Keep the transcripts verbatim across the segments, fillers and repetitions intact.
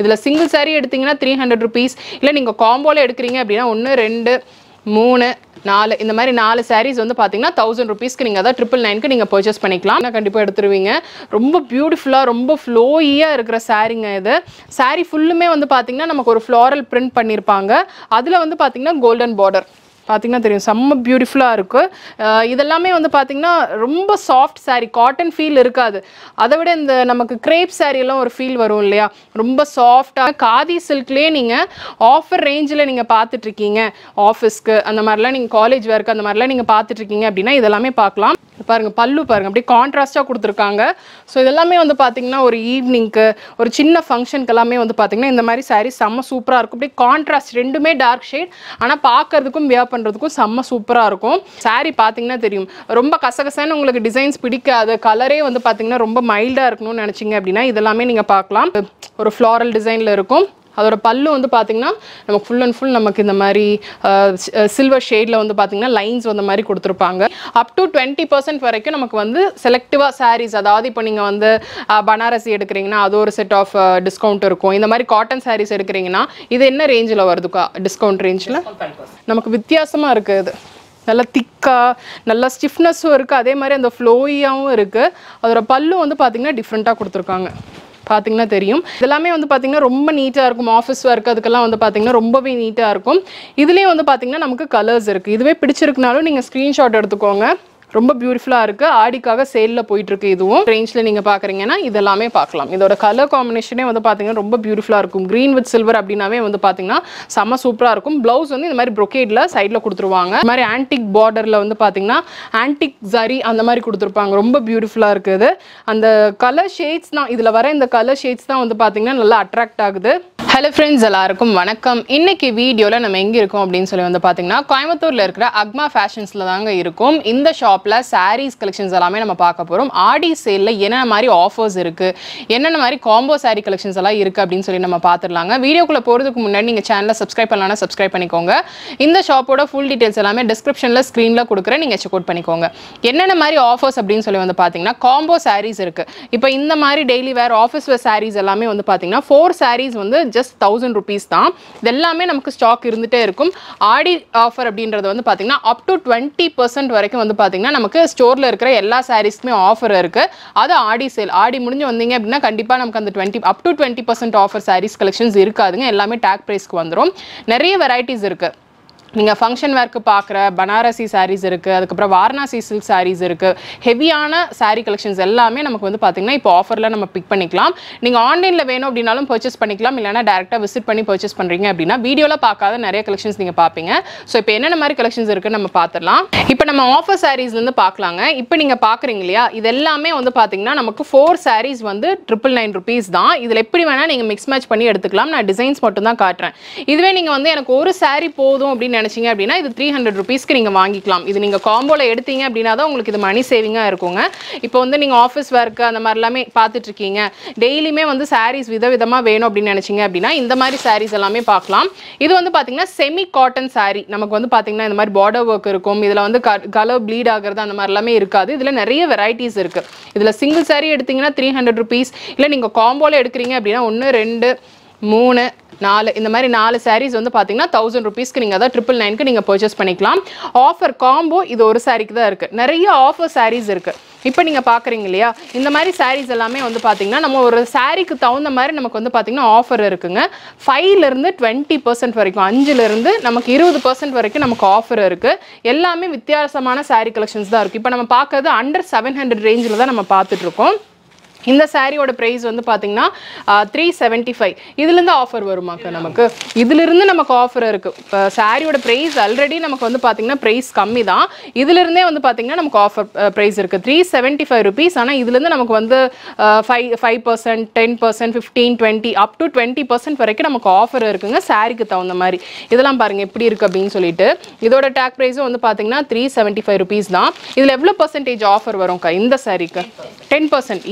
இதில் சிங்கிள் சாரீ எடுத்தீங்கன்னா three hundred rupees. இல்லை நீங்கள் காம்போவில் எடுக்கிறீங்க அப்படின்னா ஒன்று ரெண்டு மூணு நாலு இந்த மாதிரி நாலு சாரீஸ் வந்து பார்த்தீங்கன்னா தௌசண்ட் ருபீஸ்க்கு நீங்கள் அதான் ட்ரிபிள் நைனுக்கு நீங்கள் பர்ச்சேஸ் பண்ணிக்கலாம். நான் கண்டிப்பாக எடுத்துருவீங்க. ரொம்ப பியூட்டிஃபுல்லாக ரொம்ப ஃப்ளோயியாக இருக்கிற சாரீங்க இது. சாரீ ஃபுல்லுமே வந்து பார்த்தீங்கன்னா நமக்கு ஒரு ஃப்ளாரல் பிரிண்ட் பண்ணியிருப்பாங்க. அதில் வந்து பார்த்தீங்கன்னா கோல்டன் பார்டர் பார்த்தீங்கன்னா தெரியும், செம்ம பியூட்டிஃபுல்லாக இருக்குது. இதெல்லாமே வந்து பார்த்தீங்கன்னா ரொம்ப சாஃப்ட் சாரீ, காட்டன் ஃபீல் இருக்காது. அதை விட இந்த நமக்கு கிரேப் சாரீலாம் ஒரு ஃபீல் வரும் இல்லையா, ரொம்ப சாஃப்டாக காதி சில்க்லேயே நீங்கள் ஆஃபர் ரேஞ்சில் நீங்கள் பார்த்துட்ருக்கீங்க, ஆஃபீஸ்க்கு அந்த மாதிரிலாம் நீங்கள் காலேஜ் வேர்க்கு அந்த மாதிரிலாம் நீங்கள் பார்த்துட்ருக்கீங்க அப்படின்னா இதெல்லாமே பார்க்கலாம். பாருங்கள் பல்லு பாருங்கள் அப்படியே கான்ட்ராஸ்ட்டாக கொடுத்துருக்காங்க. ஸோ இதெல்லாமே வந்து பார்த்தீங்கன்னா ஒரு ஈவினிங்க்கு ஒரு சின்ன ஃபங்க்ஷனுக்கு எல்லாமே வந்து பார்த்தீங்கன்னா இந்த மாதிரி சாரீ செம்ம சூப்பராக இருக்கும். அப்படியே கான்ட்ராஸ்ட் ரெண்டுமே டார்க் ஷேட், ஆனால் பார்க்கறதுக்கும் வியர் பண்ணுறதுக்கும் செம்ம சூப்பராக இருக்கும். சாரீ பார்த்தீங்கன்னா தெரியும், ரொம்ப கசகசன்னு உங்களுக்கு டிசைன்ஸ் பிடிக்காது, கலரே வந்து பார்த்தீங்கன்னா ரொம்ப மைல்டாக இருக்கணும்னு நினச்சிங்க அப்படின்னா இதெல்லாமே நீங்கள் பார்க்கலாம். ஒரு ஃப்ளாரல் டிசைனில் இருக்கும். அதோட பல்லு வந்து பார்த்தீங்கன்னா நமக்கு ஃபுல் அண்ட் ஃபுல் நமக்கு இந்த மாதிரி சில்வர் ஷேடில் வந்து பார்த்தீங்கன்னா லைன்ஸ் வந்த மாதிரி கொடுத்துருப்பாங்க. அப் டு டுவெண்ட்டி பர்சன்ட் வரைக்கும் நமக்கு வந்து செலக்டிவாக சாரீஸ், அதாவது இப்போ நீங்கள் வந்து பனாரசி எடுக்கிறீங்கன்னா அது ஒரு செட் ஆஃப் டிஸ்கவுண்ட் இருக்கும். இந்த மாதிரி காட்டன் சாரீஸ் எடுக்கிறீங்கன்னா இது என்ன ரேஞ்சில் வருதுக்கா டிஸ்கவுண்ட் ரேஞ்சில்? நமக்கு வித்தியாசமாக இருக்குது. இது நல்லா திக்காக நல்லா ஸ்டிஃப்னஸும் இருக்குது, அதே மாதிரி அந்த ஃப்ளோயியாகவும் இருக்குது. அதோட பல்லு வந்து பார்த்தீங்கன்னா டிஃப்ரெண்ட்டாக கொடுத்துருக்காங்க. பார்த்தீங்கன்னா தெரியும். இதெல்லாமே வந்து பார்த்தீங்கன்னா ரொம்ப நீட்டாக இருக்கும். ஆஃபீஸ் ஒர்க் அதுக்கெல்லாம் வந்து பார்த்தீங்கன்னா ரொம்பவே நீட்டாக இருக்கும். இதுலேயும் வந்து பார்த்தீங்கன்னா நமக்கு கலர்ஸ் இருக்குது. இதுவே பிடிச்சிருக்குனாலும் நீங்கள் ஸ்க்ரீன்ஷாட் எடுத்துக்கோங்க. ரொம்ப பியூட்டிஃபுல்லாக இருக்குது. ஆடிக்காக சேலில் போயிட்டுருக்கு. இதுவும் ரேஞ்சில் நீங்கள் பார்க்குறீங்கன்னா இதெல்லாமே பார்க்கலாம். இதோட கலர் காம்பினேஷனே வந்து பார்த்தீங்கன்னா ரொம்ப பியூட்டிஃபுல்லாக இருக்கும். க்ரீன் வித் சில்வர் அப்படின்னாவே வந்து பார்த்தீங்கன்னா செம்ம சூப்பராக இருக்கும். ப்ளவுஸ் வந்து இந்த மாதிரி ப்ரொக்கேடில் சைடில் கொடுத்துருவாங்க. இந்த மாதிரி ஆன்டிக் பார்டரில் வந்து பார்த்தீங்கன்னா ஆன்டிக் ஜரி அந்த மாதிரி கொடுத்துருப்பாங்க. ரொம்ப பியூட்டிஃபுல்லாக இருக்குது. அந்த கலர் ஷேட்ஸ் தான், இதில் வர இந்த கலர் ஷேட்ஸ் தான் வந்து பார்த்தீங்கன்னா நல்லா அட்ராக்ட் ஆகுது. ஹலோ ஃப்ரெண்ட்ஸ், எல்லாருக்கும் வணக்கம். இன்னைக்கு வீடியோவில் நம்ம எங்கே இருக்கோம் அப்படின்னு சொல்லி வந்து பார்த்தீங்கன்னா கோயம்புத்தூரில் இருக்கிற அக்மா ஃபேஷன்ஸில் தாங்க இருக்கும். இந்த ஷாப்பில் சாரீஸ் கலெக்ஷன்ஸ் எல்லாமே நம்ம பார்க்க போகிறோம். ஆடி சேலில் என்னென்ன மாதிரி ஆஃபர்ஸ் இருக்குது, என்னென்ன மாதிரி காம்போ சாரீ கலெக்ஷன்ஸ் எல்லாம் இருக்குது அப்படின்னு சொல்லி நம்ம பார்த்துடலாங்க. வீடியோக்குள்ளே போகிறதுக்கு முன்னாடி நீங்கள் சேனலை சப்ஸ்கிரைப் பண்ணலாம்னா சப்ஸ்கிரைப் பண்ணிக்கோங்க. இந்த ஷாப்போட ஃபுல் டீட்டெயில்ஸ் எல்லாமே டிஸ்கிரிப்ஷனில் ஸ்க்ரீனில் கொடுக்குறேன், நீங்கள் செக் அவுட் பண்ணிக்கோங்க. என்னென்ன மாதிரி ஆஃபர்ஸ் அப்படின்னு சொல்லி வந்து பார்த்தீங்கன்னா காம்போ சாரீஸ் இருக்குது. இப்போ இந்த மாதிரி daily wear office wear sarees எல்லாமே வந்து பார்த்தீங்கன்னா ஃபோர் சாரீஸ் வந்து ஜஸ்ட் தௌசண்ட் ருபீஸ் தான். இது எல்லாமே நமக்கு ஸ்டாக் இருந்துகிட்டே இருக்கும். ஆடி ஆஃபர் அப்படின்றது வந்து பார்த்தீங்கன்னா அப் டு டுவெண்ட்டி பர்சன்ட் வரைக்கும் வந்து பார்த்தீங்கன்னா நமக்கு ஸ்டோரில் இருக்கிற எல்லா சாரீஸ்க்குமே ஆஃபர் இருக்குது. அது ஆடி சேல். ஆடி முடிஞ்சு வந்தீங்க அப்படின்னா கண்டிப்பாக நமக்கு அந்த twenty up to twenty percent offer sarees collections இருக்காதுங்க. எல்லாமே டேக் ப்ரைஸ்க்கு வந்துடும். நிறைய வெரைட்டிஸ் இருக்குது. நீங்கள் ஃபங்க்ஷன் வேர்க்கு பார்க்குற பனாரசி சாரீஸ் இருக்குது, அதுக்கப்புறம் வாரணாசி சில்க் சாரீஸ் இருக்குது. ஹெவியான சாரீ கலெக்ஷன்ஸ் எல்லாமே நமக்கு வந்து பார்த்தீங்கன்னா இப்போ ஆஃபரில் நம்ம பிக் பண்ணிக்கலாம். நீங்கள் ஆன்லைனில் வேணும் அப்படின்னாலும் பர்ச்சேஸ் பண்ணிக்கலாம், இல்லைனா டேரெக்டாக விசிட் பண்ணி பர்ச்சேஸ் பண்ணுறீங்க அப்படின்னா வீடியோவில் பார்க்காத நிறைய கலெக்ஷன்ஸ் நீங்கள் பார்ப்பீங்க. ஸோ இப்போ என்னென்ன மாதிரி கலெக்ஷன்ஸ் இருக்குன்னு நம்ம பார்த்துடலாம். இப்போ நம்ம ஆஃபர் சாரீஸ்லேருந்து பார்க்கலாங்க. இப்போ நீங்கள் பார்க்குறீங்க இல்லையா, இது எல்லாமே வந்து பார்த்தீங்கன்னா நமக்கு ஃபோர் சாரீஸ் வந்து ட்ரிபிள் நைன் ருபீஸ் தான். இதில் எப்படி வேணால் நீங்கள் மிக்ஸ் மேட்ச் பண்ணி எடுத்துக்கலாம். நான் டிசைன்ஸ் மட்டும் தான் காட்டுறேன். இதுவே நீங்கள் வந்து எனக்கு ஒரு சாரீ போதும் அப்படின்னு நினைச்சீங்க அப்படின்னா இது த்ரீ ஹண்ட்ரட் ருபீஸ்க்கு நீங்கள் வாங்கிக்கலாம். இது நீங்கள் காம்போல எடுத்தீங்க அப்படின்னா தான் உங்களுக்கு இது மணி சேவிங்காக இருக்குங்க. இப்போ வந்து நீங்கள் ஆஃபீஸ் ஒர்க்கு அந்த மாதிரி எல்லாமே பார்த்துட்டு இருக்கீங்க, டெய்லியுமே வந்து சாரீஸ் விதவிதமாக வேணும் அப்படின்னு நினைச்சீங்க அப்படின்னா இந்த மாதிரி சாரீஸ் எல்லாமே பார்க்கலாம். இது வந்து பார்த்தீங்கன்னா செமி காட்டன் சாரீ. நமக்கு வந்து பார்த்தீங்கன்னா இந்த மாதிரி பார்டர் ஒர்க் இருக்கும். இதில் வந்து கலர் ப்ளீட் ஆகிறது அந்த மாதிரி எல்லாமே இருக்காது. இதில் நிறைய வெரைட்டிஸ் இருக்குது. இதில் சிங்கிள் சாரீ எடுத்தீங்கன்னா த்ரீ ஹண்ட்ரட் ருபீஸ். இல்லை நீங்கள் காம்போல எடுக்கிறீங்க அப்படின்னா ஒன்று ரெண்டு மூணு நாலு இந்த மாதிரி நாலு சாரீஸ் வந்து பார்த்தீங்கன்னா தௌசண்ட் ருபீஸ்க்கு நீங்கள் அதான் ட்ரிபிள் நைனுக்கு நீங்கள் பர்ச்சேஸ் பண்ணிக்கலாம். ஆஃபர் காம்போ இது ஒரு சாரீக்கு தான் இருக்குது. நிறைய ஆஃபர் சாரீஸ் இருக்குது. இப்போ நீங்கள் பார்க்குறீங்க இல்லையா, இந்த மாதிரி சாரீஸ் எல்லாமே வந்து பார்த்தீங்கன்னா நம்ம ஒரு சாரீக்கு தகுந்த மாதிரி நமக்கு வந்து பார்த்தீங்கன்னா ஆஃபர் இருக்குங்க. ஃபைவ்லேருந்து டுவெண்ட்டி பர்சன்ட் வரைக்கும், அஞ்சுலேருந்து நமக்கு இருபது பர்சன்ட் வரைக்கும் நமக்கு ஆஃபர் இருக்குது. எல்லாமே வித்தியாசமான சாரீ கலெக்ஷன்ஸ் தான் இருக்குது. இப்போ நம்ம பார்க்கறது அண்டர் செவன் ஹண்ட்ரட் ரேஞ்சில் தான் நம்ம பார்த்துட்ருக்கோம். இந்த சாரியோட ப்ரைஸ் வந்து பார்த்தீங்கன்னா த்ரீ செவன்ட்டி ஃபைவ். இதுலேருந்து ஆஃபர் வருமாக்கா நமக்கு? இதிலிருந்து நமக்கு ஆஃபர் இருக்குது. இப்போ சாரியோட ப்ரைஸ் ஆல்ரெடி நமக்கு வந்து பார்த்தீங்கன்னா ப்ரைஸ் கம்மி தான். இதிலிருந்தே வந்து பார்த்தீங்கன்னா நமக்கு ஆஃபர் ப்ரைஸ் இருக்குது த்ரீ செவன்ட்டி ஃபைவ் ருபீஸ். ஆனால் இதுலேருந்து நமக்கு வந்து five five percent ten percent fifteen twenty up to twenty percent வரைக்கும் நமக்கு ஆஃபர் இருக்குங்க சாரிக்கு தகுந்த மாதிரி. இதெல்லாம் பாருங்கள் எப்படி இருக்குது அப்படின்னு சொல்லிட்டு. இதோட டேக் ப்ரைஸும் வந்து பார்த்தீங்கன்னா த்ரீ செவன்ட்டி ஃபைவ் ருபீஸ் தான். இதில் எவ்வளோ பர்சன்டேஜ் ஆஃபர் வரும்க்கா இந்த சாரிக்கு? Ten percent. இதுலேருந்து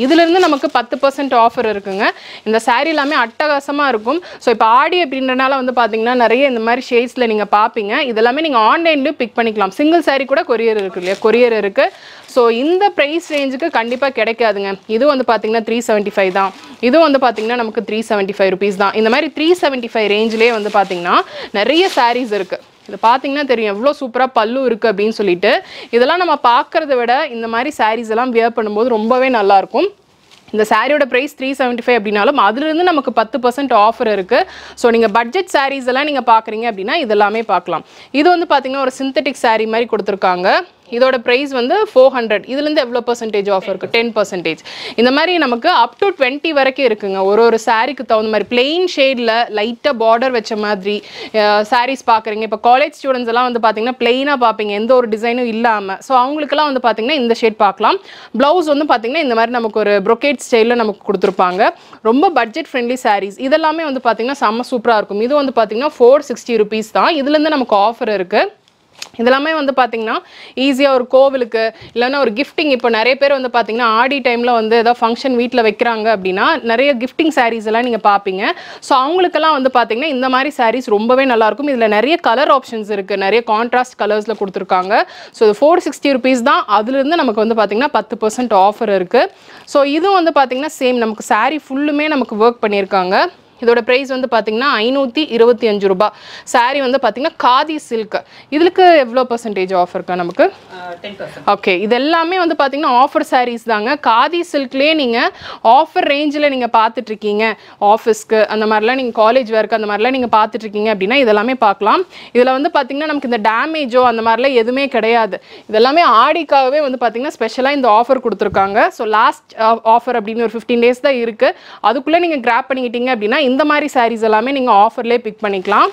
நமக்கு ten percent ஆஃபர் இருக்குங்க இந்த saree எல்லாமே அட்டகாசமா இருக்கும் சோ இப்போ ஆடி அப்படின்றனால வந்து பாத்தீங்கன்னா நிறைய இந்த மாதிரி ஷேட்ஸ்ல நீங்க பாப்பீங்க இதெல்லாம் நீங்க ஆன்லைன்ல பிக் பண்ணிக்கலாம் சிங்கிள் saree கூட கொரியர் இருக்கு இல்லையா கொரியர் இருக்கு சோ இந்த பிரைஸ் ரேஞ்சுக்கு கண்டிப்பா கிடைக்காதுங்க இது வந்து பாத்தீங்கன்னா three seventy-five தான் இது வந்து பாத்தீங்கன்னா நமக்கு three seventy-five rupees தான் இந்த மாதிரி three seventy-five ரேஞ்சிலே வந்து பாத்தீங்கன்னா நிறைய sarees இருக்கு இது பாத்தீங்கன்னா தெரியும் எவ்வளவு சூப்பரா பல்லு இருக்கு அப்படினு சொல்லிட்டு இதெல்லாம் நம்ம பார்க்கறதை விட இந்த மாதிரி sarees எல்லாம் wear பண்ணும்போது ரொம்பவே நல்லா இருக்கும் இந்த சாரியோட பிரைஸ் three seventy-five அப்படினாலும் அதில இருந்து நமக்கு ten percent ஆஃபர் இருக்கு சோ நீங்க பட்ஜெட் sarees எல்லாம் நீங்க பாக்குறீங்க அப்படினா இதெல்லாம் பார்க்கலாம் இது வந்து பாத்தீங்கன்னா ஒரு சிந்தெடிக் saree மாதிரி கொடுத்திருக்காங்க இதோட பிரைஸ் வந்து four hundred இதுல இருந்து எவ்வளவு percentage ஆஃபர் இருக்கு ten percent இந்த மாதிரி நமக்கு up to twenty வரைக்கும் இருக்குங்க ஒரு ஒரு சாரிக்கு தகுந்த மாதிரி plain shadeல லைட்டா border வெச்ச மாதிரி sarees பாக்குறீங்க இப்ப காலேஜ் ஸ்டூடண்ட்ஸ் எல்லாம் வந்து பாத்தீங்கன்னா plain-ஆ பாப்பீங்க எந்த ஒரு டிசைனும் இல்லாம சோ அவங்களுக்கு எல்லாம் வந்து பாத்தீங்கன்னா இந்த ஷேட் பார்க்கலாம் ப்лауஸ் வந்து பாத்தீங்கன்னா இந்த மாதிரி நமக்கு ஒரு brocade ஸ்டைல்ல நமக்கு கொடுத்திருப்பாங்க ரொம்ப பட்ஜெட் friendly sarees இதெல்லாம் வந்து பாத்தீங்கன்னா செம்ம சூப்பரா இருக்கும் இது வந்து பாத்தீங்கன்னா four sixty rupees தான் இதுல இருந்து நமக்கு ஆஃபர் இருக்கு இதெல்லாம் வந்து பாத்தீங்கன்னா ஈஸியா ஒரு கோவிலுக்கு இல்லனா ஒரு gifting இப்போ நிறைய பேர் வந்து பாத்தீங்கன்னா ஆடி டைம்ல வந்து ஏதோ ஃபங்க்ஷன் வீட்ல வைக்கறாங்க அப்படினா நிறைய gifting sarees எல்லாம் நீங்க பாப்பீங்க சோ அவங்களுக்கு எல்லாம் வந்து பாத்தீங்கன்னா இந்த மாதிரி sarees ரொம்பவே நல்லா இருக்கும் இதுல நிறைய கலர் ஆப்ஷன்ஸ் இருக்கு நிறைய கான்ட்ராஸ்ட் கலர்ஸ்ல கொடுத்திருக்காங்க சோ இது four sixty rupees தான் அதில இருந்து நமக்கு வந்து பாத்தீங்கன்னா ten percent ஆஃபர் இருக்கு சோ இது வந்து பாத்தீங்கன்னா சேம் நமக்கு saree ஃபுல்லுமே நமக்கு வர்க் பண்ணிருக்காங்க இதோட பிரைஸ் வந்து பாத்தீங்கன்னா five twenty-five ரூபாய் saree வந்து பாத்தீங்கன்னா காதி சில்க் இதுக்கு எவ்வளவு percentage ஆஃபர் இருக்கா நமக்கு ten percent ஓகே இதெல்லாம் வந்து பாத்தீங்கன்னா ஆஃபர் sarees தாங்க காதி சில்க்லயே நீங்க ஆஃபர் ரேஞ்சில நீங்க பாத்துட்டு இருக்கீங்க ஆபீஸ்க்கு அந்த மாதிரிலாம் நீங்க காலேஜ் வர்க் அந்த மாதிரிலாம் நீங்க பாத்துட்டு இருக்கீங்க அப்படினா இதெல்லாம் பார்க்கலாம் இதுல வந்து பாத்தீங்கன்னா நமக்கு இந்த டேமேஜோ அந்த மாதிரிலாம் எதுமே கிடையாது இதெல்லாம் ஆடிக்காகவே வந்து பாத்தீங்கன்னா ஸ்பெஷலா இந்த ஆஃபர் கொடுத்திருக்காங்க சோ லாஸ்ட் ஆஃபர் அப்படினு ஒரு fifteen days தான் இருக்கு அதுக்குள்ள நீங்க கிராப் பண்ணிட்டீங்க அப்படினா இந்த மாதிரி sarees எல்லாமே நீங்க ஆஃபர்லயே பிக் பண்ணிக்கலாம்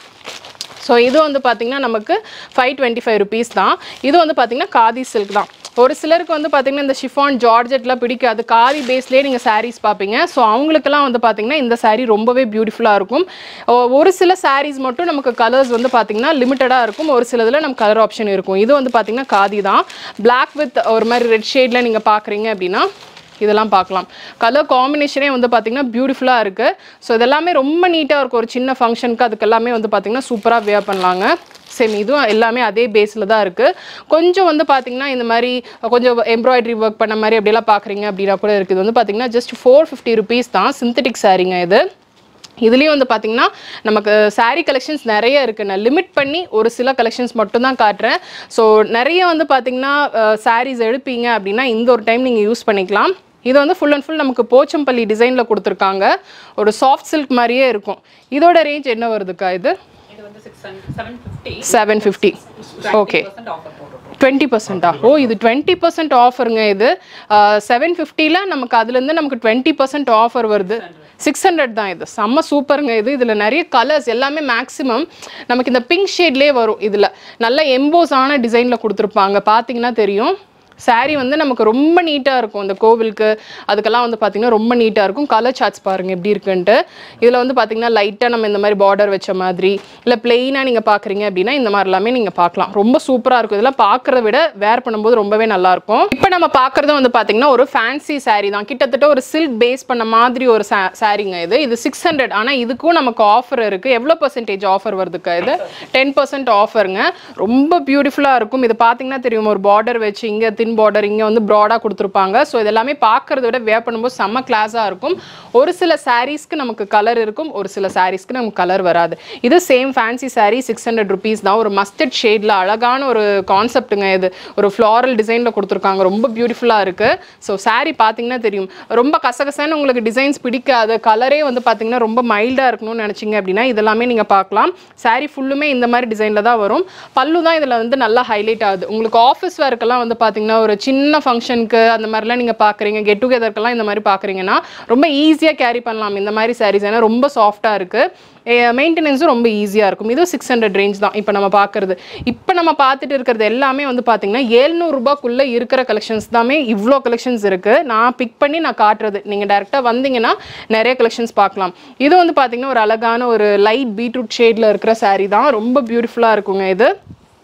சோ இது வந்து பாத்தீங்கன்னா நமக்கு five twenty-five rupees தான் இது வந்து பாத்தீங்கன்னா காதி silk தான் ஒரு சிலருக்கு வந்து பாத்தீங்கன்னா இந்த chiffon georgette பிடிக்காது காதி பேஸ்லயே நீங்க sarees பாப்பீங்க சோ அவங்களுக்கெல்லாம் வந்து பாத்தீங்கன்னா இந்த saree ரொம்பவே பியூட்டிஃபுல்லா இருக்கும் ஒரு சில sarees மட்டும் நமக்கு கலர்ஸ் வந்து பாத்தீங்கன்னா லிமிட்டடா இருக்கும் ஒரு சிலதுல நமக்கு கலர் ஆப்ஷன் இருக்கும் இது வந்து பாத்தீங்கன்னா காதி தான் black with ஒரு மாதிரி ரெட் ஷேட்ல நீங்க பாக்குறீங்க அப்படினா இதெல்லாம் பார்க்கலாம் கலர் காம்பினேஷனே வந்து பாத்தீங்கன்னா பியூட்டிஃபுல்லா இருக்கு சோ இதெல்லாம் ரொம்ப நீட்டா இருக்கும் ஒரு சின்ன ஃபங்க்ஷனுக்கு அதுக்கு எல்லாமே வந்து பாத்தீங்கன்னா சூப்பரா wear பண்ணலாங்க சேம் இதுவும் எல்லாமே அதே பேஸ்ல தான் இருக்கு கொஞ்சம் வந்து பாத்தீங்கன்னா இந்த மாதிரி கொஞ்சம் எம்ப்ராய்டரி வர்க் பண்ண மாதிரி அப்படியே எல்லாம் பாக்குறீங்க அப்படினா கூட இருக்கு இது வந்து பாத்தீங்கன்னா ஜஸ்ட் four fifty rupees தான் சிந்தெடிக் சாரீங்க இது இதுலயும் வந்து பாத்தீங்கன்னா நமக்கு saree collections நிறைய இருக்கு நான் லிமிட் பண்ணி ஒரு சில collections மட்டும் தான் காட்றேன் சோ நிறைய வந்து பாத்தீங்கன்னா sarees எடுப்பீங்க அப்படினா இந்த ஒரு டைம் நீங்க யூஸ் பண்ணிக்கலாம் இது வந்து full and full நமக்கு போச்சம்பள்ளி டிசைன்ல கொடுத்திருக்காங்க ஒரு சாஃப்ட் silk மாதிரியே இருக்கும் இதோட ரேஞ்ச் என்ன வருதுக்கா இது இது வந்து seven fifty seven fifty okay twenty percent ஆ ஓ இது twenty percent ஆஃபர்ங்க இது seven fifty ல நமக்கு அதுல இருந்து நமக்கு twenty percent ஆஃபர் வருது six hundred தான் இது செம்ம சூப்பர்ங்க இது இதுல நிறைய கலர்ஸ் எல்லாமே மேக்ஸिमम நமக்கு இந்த பிங்க் ஷேட்லயே வரும் இதுல நல்ல எம்போஸ் ஆன டிசைன்ல கொடுத்திருப்பாங்க பாத்தீங்கன்னா தெரியும் saree வந்து நமக்கு ரொம்ப நீட்டா இருக்கும் இந்த கோவிலுக்கு அதுக்கெல்லாம் வந்து பாத்தீங்கன்னா ரொம்ப நீட்டா இருக்கும் கலர் சார்ட்ஸ் பாருங்க எப்படி இருக்குன்னு இதுல வந்து பாத்தீங்கன்னா லைட்டா நம்ம இந்த மாதிரி border வெச்ச மாதிரி இல்ல plain-ஆ நீங்க பாக்குறீங்க அப்படினா இந்த மாதிரி எல்லாமே நீங்க பார்க்கலாம் ரொம்ப சூப்பரா இருக்கும் இதெல்லாம் பார்க்கறத விட wear பண்ணும்போது ரொம்பவே நல்லா இருக்கும் இப்போ நம்ம பார்க்கறது வந்து பாத்தீங்கன்னா ஒரு ஃபேன்சி saree தான் கிட்டத்தட்ட ஒரு silk பேஸ் பண்ண மாதிரி ஒரு சாரீங்க இது இது six hundred ஆனா இதுக்கும் நமக்கு ஆஃபர் இருக்கு எவ்வளவு percentage ஆஃபர் வருதுக்கா இது ten percent ஆஃபர்ங்க ரொம்ப பியூட்டிஃபுல்லா இருக்கும் இது பாத்தீங்கன்னா தெரியும் ஒரு border வெச்சு இங்க thin border இங்க வந்து broad-ஆ கொடுத்திருப்பாங்க சோ இதெல்லாம் பார்க்கறத விட wear பண்ணும்போது செம்ம கிளாஸா இருக்கும் ஒரு சில sareesக்கு நமக்கு கலர் இருக்கும் ஒரு சில sareesக்கு நமக்கு கலர் வராது இது same fancy saree six hundred rupees தான் ஒரு மஸ்டர்ட் ஷேட்ல அழகான ஒரு கான்செப்ட்ங்க இது ஒரு floral டிசைன்ல கொடுத்திருக்காங்க ரொம்ப பியூட்டிஃபுல்லா இருக்கு சோ saree பாத்தீங்கன்னா தெரியும் ரொம்ப கசகசன்னு உங்களுக்கு டிசைன்ஸ் பிடிக்காது கலரே வந்து பாத்தீங்கன்னா ரொம்ப மைல்டா இருக்கணும்னு நினைச்சீங்க அப்படினா இதெல்லாம் நீங்க பார்க்கலாம் saree ஃபுல்லுமே இந்த மாதிரி டிசைன்ல தான் வரும் பல்லு தான் இதுல வந்து நல்லா ஹைலைட் ஆகுது உங்களுக்கு ஆபீஸ் வர்க்கெல்லாம் வந்து பாத்தீங்கன்னா ஒரு சின்ன ஃபங்க்ஷனுக்கு அந்த மாதிரிலாம் நீங்க பாக்குறீங்க கெட் டுகெதர்க்கெல்லாம் இந்த மாதிரி பாக்குறீங்கன்னா ரொம்ப ஈஸியா கேரி பண்ணலாம் இந்த மாதிரி sarees ஏன்னா ரொம்ப சாஃப்ட்டா இருக்கு மெயின்டெனன்ஸும் ரொம்ப ஈஸியா இருக்கும் இது six hundred ரேஞ்ச் தான் இப்போ நம்ம பார்க்கறது இப்போ நம்ம பார்த்துட்டு இருக்கிறது எல்லாமே வந்து பாத்தீங்கன்னா seven hundred ரூபாய்க்குள்ள இருக்கிற கலெக்ஷன்ஸ் தாமே இவ்ளோ கலெக்ஷன்ஸ் இருக்கு நான் பிக் பண்ணி நான் காட்றது நீங்க டைரக்டா வந்தீங்கன்னா நிறைய கலெக்ஷன்ஸ் பார்க்கலாம் இது வந்து பாத்தீங்கன்னா ஒரு அழகான ஒரு லைட் பீட்ரூட் ஷேட்ல இருக்கிற saree தான் ரொம்ப பியூட்டிஃபுல்லா இருக்குங்க இது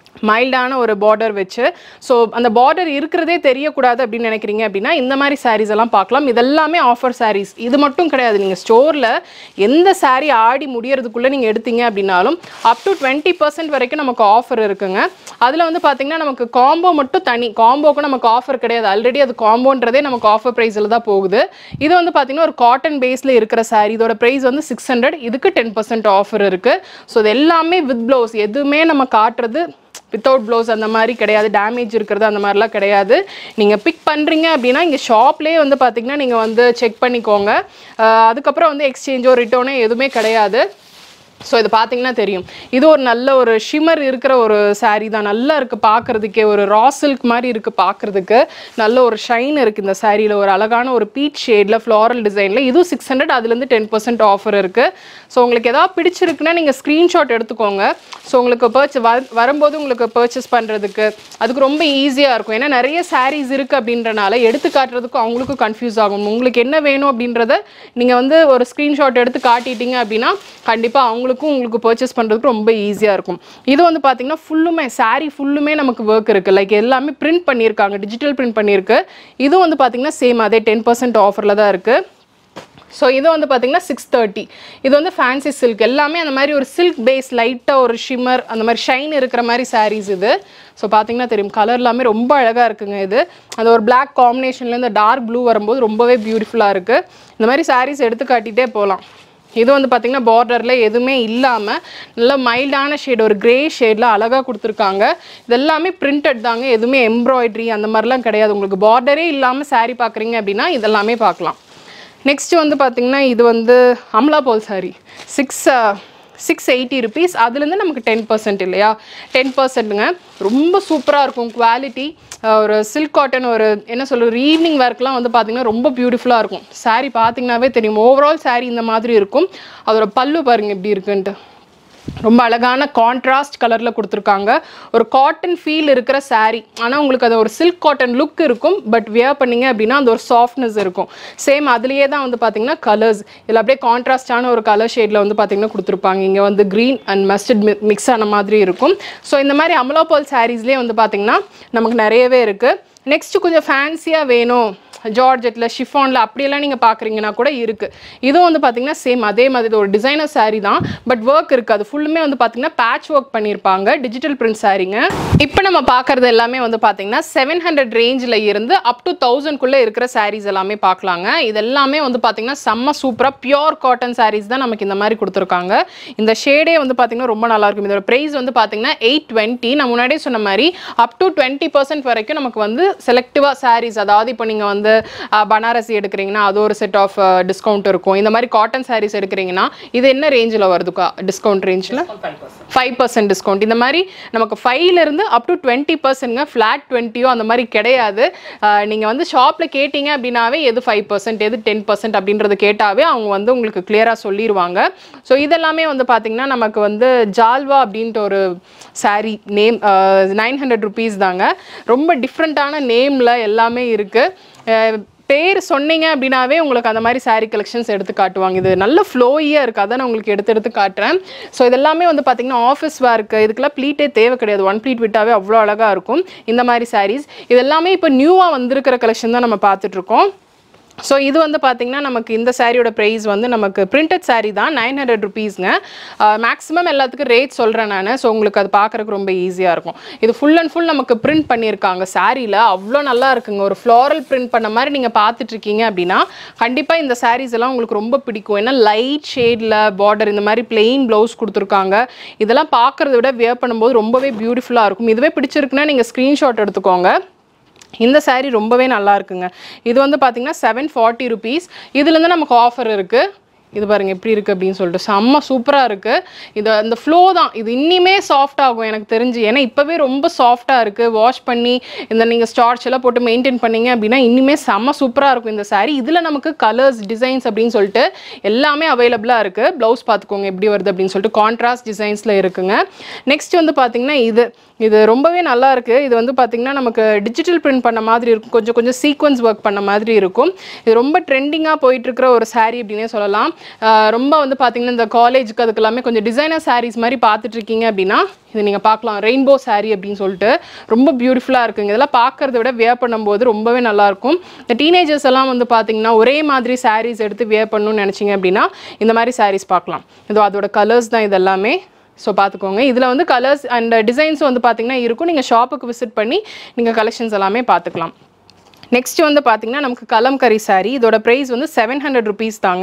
மைல்டான ஒரு பார்டர் வச்சு. ஸோ அந்த பார்டர் இருக்கிறதே தெரியக்கூடாது அப்படின்னு நினைக்கிறீங்க அப்படின்னா இந்த மாதிரி சாரீஸ் எல்லாம் பார்க்கலாம். இதெல்லாமே ஆஃபர் சாரீஸ். இது மட்டும் கிடையாது, நீங்கள் ஸ்டோரில் எந்த சாரீ ஆடி முடியறதுக்குள்ளே நீங்கள் எடுத்தீங்க அப்படின்னாலும் அப் டு டுவெண்ட்டி பர்சன்ட் வரைக்கும் நமக்கு ஆஃபர் இருக்குங்க. அதில் வந்து பார்த்திங்கன்னா நமக்கு காம்போ மட்டும் தனி, காம்போக்கும் நமக்கு ஆஃபர் கிடையாது, ஆல்ரெடி அது காம்போன்றதே நமக்கு ஆஃபர் ப்ரைஸில் தான் போகுது. இது வந்து பார்த்திங்கன்னா ஒரு காட்டன் பேஸில் இருக்கிற சாரீ, இதோட ப்ரைஸ் வந்து சிக்ஸ் ஹண்ட்ரட், இதுக்கு டென் பர்சன்ட் ஆஃபர் இருக்குது. ஸோ இது எல்லாமே வித் ப்ளவுஸ், எதுவுமே நம்ம காட்டுறது வித்தவுட் ப்ளவுஸ் அந்த மாதிரி கிடையாது, டேமேஜ் இருக்கிறது அந்த மாதிரிலாம் கிடையாது. நீங்கள் பிக் பண்ணுறீங்க அப்படின்னா இங்கே ஷாப்லேயே வந்து பார்த்திங்கன்னா நீங்கள் வந்து செக் பண்ணிக்கோங்க. அதுக்கப்புறம் வந்து எக்ஸ்சேஞ்சோ ரிட்டர்னோ எதுவுமே கிடையாது. ஸோ இது பார்த்தீங்கன்னா தெரியும், இது ஒரு நல்ல ஒரு ஷிமர் இருக்கிற ஒரு சாரீ தான், நல்லா இருக்குது பார்க்குறதுக்கே, ஒரு ரா சில்க் மாதிரி இருக்குது பார்க்குறதுக்கு, நல்ல ஒரு ஷைன் இருக்குது இந்த சாரியில், ஒரு அழகான ஒரு பீச் ஷேடில் ஃப்ளாரல் டிசைனில். இதுவும் சிக்ஸ் ஹண்ட்ரட், அதுலேருந்து டென் பர்சன்ட் ஆஃபர் இருக்குது. ஸோ உங்களுக்கு எதாவது பிடிச்சிருக்குன்னா நீங்கள் ஸ்க்ரீன்ஷாட் எடுத்துக்கோங்க. ஸோ உங்களுக்கு பர்ச்சே வ வரும்போது உங்களுக்கு பர்ச்சேஸ் பண்ணுறதுக்கு அதுக்கு ரொம்ப ஈஸியாக இருக்கும். ஏன்னா நிறைய சாரீஸ் இருக்குது அப்படின்றனால எடுத்து காட்டுறதுக்கும் அவங்களுக்கும் கன்ஃபியூஸ் ஆகும். உங்களுக்கு என்ன வேணும் அப்படின்றத நீங்கள் வந்து ஒரு ஸ்க்ரீன்ஷாட் எடுத்து காட்டிட்டீங்க அப்படின்னா கண்டிப்பாக அவங்க உங்களுக்கு பர்ச்சேஸ் பண்ணுறதுக்கு ரொம்ப ஈஸியாக இருக்கும். இது வந்து பார்த்தீங்கன்னா ஃபுல்லுமே சாரீ ஃபுல்லுமே நமக்கு ஒர்க் இருக்குது, லைக் எல்லாமே பிரிண்ட் பண்ணியிருக்காங்க, டிஜிட்டல் பிரிண்ட் பண்ணியிருக்கு. இது வந்து பார்த்தீங்கன்னா சேம் அதே டென் பர்சன்ட் ஆஃபரில் தான் இருக்குது. ஸோ இது வந்து பார்த்தீங்கன்னா சிக்ஸ் தேர்ட்டி. இது வந்து ஃபேன்சி சில்க், எல்லாமே அந்த மாதிரி ஒரு சில்க் பேஸ் லைட்டாக ஒரு ஷிம்மர் அந்த மாதிரி ஷைன் இருக்கிற மாதிரி சாரீஸ் இது. ஸோ பார்த்தீங்கன்னா தெரியும், கலர் எல்லாமே ரொம்ப அழகாக இருக்குங்க. இது அந்த ஒரு பிளாக் காம்பினேஷனில் இந்த டார்க் ப்ளூ வரும்போது ரொம்பவே பியூட்டிஃபுல்லாக இருக்குது. இந்த மாதிரி சாரீஸ் எடுத்து காட்டிகிட்டே போகலாம். இது வந்து பார்த்திங்கன்னா பார்டரில் எதுவுமே இல்லாமல் நல்ல மைல்டான ஷேட், ஒரு க்ரே ஷேடில் அழகாக கொடுத்துருக்காங்க. இதெல்லாமே பிரிண்டட் தாங்க, எதுவுமே எம்ப்ராய்ட்ரி அந்த மாதிரிலாம் கிடையாது. உங்களுக்கு பார்டரே இல்லாமல் சாரீ பார்க்குறீங்க அப்படின்னா இதெல்லாமே பார்க்கலாம். நெக்ஸ்ட்டு வந்து பார்த்திங்கன்னா இது வந்து அம்லா போல் saree, six six eighty rupees. அதுலேருந்து நமக்கு டென் பர்சன்ட் இல்லையா, டென் பர்சன்ட்டுங்க. ரொம்ப சூப்பராக இருக்கும் குவாலிட்டி. ஒரு சில்க் காட்டன், ஒரு என்ன சொல்கிறது ஈவினிங் ஒர்க்லாம் வந்து பார்த்திங்கன்னா ரொம்ப பியூட்டிஃபுல்லாக இருக்கும். சாரீ பார்த்திங்கனாவே தெரியும், ஓவரால் சாரீ இந்த மாதிரி இருக்கும். அதோட பல்லு பாருங்கள் எப்படி இருக்குன்ட்டு, ரொம்ப அழகான கான்ட்ராஸ்ட் கலரில் கொடுத்துருக்காங்க. ஒரு காட்டன் ஃபீல் இருக்கிற சாரீ, ஆனால் உங்களுக்கு அது ஒரு சில்க் காட்டன் லுக் இருக்கும். பட் வியர் பண்ணிங்க அப்படின்னா அந்த ஒரு சாஃப்ட்னஸ் இருக்கும். சேம் அதுலேயே தான் வந்து பார்த்திங்கன்னா கலர்ஸ் இதில் அப்படியே கான்ட்ராஸ்டான ஒரு கலர் ஷேடில் வந்து பார்த்திங்கன்னா கொடுத்துருப்பாங்க. இங்கே வந்து க்ரீன் அண்ட் மஸ்டர்ட் மிக்ஸ் ஆன மாதிரி இருக்கும். ஸோ இந்த மாதிரி அமலா பால் சாரீஸ்லேயே வந்து பார்த்திங்கன்னா நமக்கு நிறையவே இருக்குது. நெக்ஸ்ட்டு கொஞ்சம் ஃபேன்சியாக வேணும், ஜார்ஜெட்டில் ஷிஃபானில் அப்படியெல்லாம் நீங்கள் பார்க்குறீங்கன்னா கூட இருக்குது. இதுவும் வந்து பார்த்திங்கன்னா சேம் அதே மாதிரி ஒரு டிசைனர் சாரீ தான், பட் ஒர்க் இருக்குது. அது ஃபுல்லுமே வந்து பார்த்திங்கன்னா பேட்ச் ஒர்க் பண்ணியிருப்பாங்க, டிஜிட்டல் பிரிண்ட் சாரீங்க. இப்போ நம்ம பார்க்குறது எல்லாமே வந்து பார்த்திங்கன்னா செவன் ஹண்ட்ரட் ரேஞ்சில் இருந்து அப் டு தௌசண்ட்குள்ளே இருக்கிற சாரீஸ் எல்லாமே பார்க்கலாங்க. இது எல்லாமே வந்து பார்த்திங்கன்னா செம்ம சூப்பராக பியோர் காட்டன் சாரீஸ் தான் நமக்கு இந்த மாதிரி கொடுத்துருக்காங்க. இந்த ஷேடே வந்து பார்த்திங்கன்னா ரொம்ப நல்லாயிருக்கும். இதோட ப்ரைஸ் வந்து பார்த்திங்கன்னா எயிட் டுவெண்ட்டி. நான் முன்னாடியே சொன்ன மாதிரி அப் டு டுவெண்ட்டி பர்சன்ட் வரைக்கும் நமக்கு வந்து செலக்டிவாக சாரீஸ், அதாவது இப்போ நீங்கள் வந்து பனாரசி எடுக்கிறீங்கன்னா அது ஒரு செட் ஆஃப் டிஸ்கவுண்ட் இருக்கும். இந்த மாதிரி காட்டன் சாரீஸ் எடுக்கிறீங்கன்னா இது என்ன ரேஞ்சில் வருதுக்கா டிஸ்கவுண்ட் ரேஞ்சில்? Five percent discount. இந்த மாதிரி நமக்கு ஃபைவ்லேருந்து அப் டு டுவெண்ட்டி பர்சன்ட்ங்க, ஃப்ளாட் டுவெண்ட்டியோ அந்த மாதிரி கிடையாது. நீங்கள் வந்து ஷாப்பில் கேட்டிங்க அப்படின்னாவே எது ஃபைவ் பர்சன்ட் எது டென் பர்சன்ட் அப்படின்றது கேட்டாவே அவங்க வந்து உங்களுக்கு கிளியராக சொல்லிடுவாங்க. ஸோ இதெல்லாமே வந்து பார்த்திங்கன்னா நமக்கு வந்து ஜால்வா அப்படின்ட்டு ஒரு saree name, nine hundred rupees தாங்க. ரொம்ப டிஃப்ரெண்ட்டான நேமில் எல்லாமே இருக்குது. பேர் சொன்னீங்க அப்படின்னாவே உங்களுக்கு அந்த மாதிரி சாரீ கலெக்ஷன்ஸ் எடுத்து காட்டுவாங்க. இது நல்ல ஃப்ளோயியாக இருக்குது, அதை நான் உங்களுக்கு எடுத்து எடுத்து காட்டுறேன். ஸோ இதெல்லாமே வந்து பார்த்திங்கன்னா ஆஃபீஸ் ஒர்க்கு, இதுக்கெல்லாம் ப்ளீட்டே தேவை கிடையாது, ஒன் ப்ளீட் விட்டாவே அவ்வளோ அழகாக இருக்கும் இந்த மாதிரி சாரீஸ். இது எல்லாமே இப்போ நியூவாக வந்திருக்கிற கலெக்ஷன் தான் நம்ம பார்த்துட்ருக்கோம். ஸோ இது வந்து பார்த்திங்கன்னா நமக்கு இந்த சாரியோட ப்ரைஸ் வந்து நமக்கு பிரிண்டட் சாரீ தான், நைன் ஹண்ட்ரட் ருபீஸ்ங்க. மேக்ஸிமம் எல்லாத்துக்கும் ரேட் சொல்கிறேன் நான். ஸோ உங்களுக்கு அது பார்க்குறதுக்கு ரொம்ப ஈஸியாக இருக்கும். இது ஃபுல் அண்ட் ஃபுல் நமக்கு பிரிண்ட் பண்ணியிருக்காங்க சாரியில், அவ்வளோ நல்லா இருக்குங்க. ஒரு ஃப்ளாரல் பிரிண்ட் பண்ண மாதிரி நீங்கள் பார்த்துட்ருக்கீங்க அப்படின்னா கண்டிப்பாக இந்த சாரீஸ் எல்லாம் உங்களுக்கு ரொம்ப பிடிக்கும். ஏன்னா லைட் ஷேடில் பார்டர், இந்த மாதிரி பிளெயின் ப்ளவுஸ் கொடுத்துருக்காங்க. இதெல்லாம் பார்க்குறத விட வியர் பண்ணும்போது ரொம்பவே பியூட்டிஃபுல்லாக இருக்கும். இதுவே பிடிச்சிருக்குன்னா நீங்கள் ஸ்க்ரீன்ஷாட் எடுத்துக்கோங்க. இந்த சாரீ ரொம்பவே நல்லா இருக்குங்க. இது வந்து பார்த்திங்கன்னா செவன் ஃபார்ட்டி ருபீஸ். இதுலேருந்து நமக்கு ஆஃபர் இருக்குது. இது பாருங்கள் எப்படி இருக்குது அப்படின்னு சொல்லிட்டு செம்ம சூப்பராக இருக்குது. இது அந்த ஃப்ளோ தான், இது இன்னிமே சாஃப்ட் ஆகும் எனக்கு தெரிஞ்சு. ஏன்னா இப்போவே ரொம்ப சாஃப்டாக இருக்குது. வாஷ் பண்ணி இந்த நீங்கள் ஸ்டார்ச் எல்லாம் போட்டு மெயின்டைன் பண்ணிங்க அப்படின்னா இன்னிமே செம்ம சூப்பராக இருக்கும் இந்த சாரீ. இதில் நமக்கு கலர்ஸ், டிசைன்ஸ் அப்படின்னு சொல்லிட்டு எல்லாமே அவைலபிளாக இருக்குது. ப்ளவுஸ் பார்த்துக்கோங்க எப்படி வருது அப்படின்னு சொல்லிட்டு கான்ட்ராஸ்ட் டிசைன்ஸில் இருக்குங்க. நெக்ஸ்ட் வந்து பார்த்திங்கன்னா இது இது ரொம்பவே நல்லா இருக்குது. இது வந்து பார்த்திங்கன்னா நமக்கு டிஜிட்டல் பிரிண்ட் பண்ண மாதிரி இருக்கும், கொஞ்சம் கொஞ்சம் சீக்வன்ஸ் ஒர்க் பண்ண மாதிரி இருக்கும். இது ரொம்ப ட்ரெண்டிங்காக போயிட்டுருக்கிற ஒரு சாரீ அப்படின்னே சொல்லலாம். ரொம்ப வந்து பார்த்தீங்கன்னா இந்த காலேஜுக்கு அதுக்கு எல்லாமே கொஞ்சம் டிசைனர் சாரீஸ் மாதிரி பார்த்துட்டு இருக்கீங்க அப்படின்னா இது நீங்கள் பார்க்கலாம். ரெயின்போ சாரீ அப்படின்னு சொல்லிட்டு ரொம்ப பியூட்டிஃபுல்லாக இருக்குங்க. இதெல்லாம் பார்க்குறத விட வியர் பண்ணும்போது ரொம்பவே நல்லாயிருக்கும். இந்த டீனேஜர்ஸ் எல்லாம் வந்து பார்த்தீங்கன்னா ஒரே மாதிரி சாரீஸ் எடுத்து வியர் பண்ணணும்னு நினச்சிங்க அப்படின்னா இந்த மாதிரி சாரீஸ் பார்க்கலாம். இதோ அதோட கலர்ஸ் தான் இது எல்லாமே. ஸோ பார்த்துக்கோங்க. இதில் வந்து கலர்ஸ் அண்ட் டிசைன்ஸும் வந்து பார்த்தீங்கன்னா இருக்கும். நீங்கள் ஷாப்புக்கு விசிட் பண்ணி நீங்கள் கலெக்ஷன்ஸ் எல்லாமே பார்த்துக்கலாம். நெக்ஸ்ட் வந்து பார்த்தீங்கன்னா நமக்கு கலம்கரி சாரீ. இதோட ப்ரைஸ் வந்து செவன் ஹண்ட்ரட் ருபீஸ் தாங்க.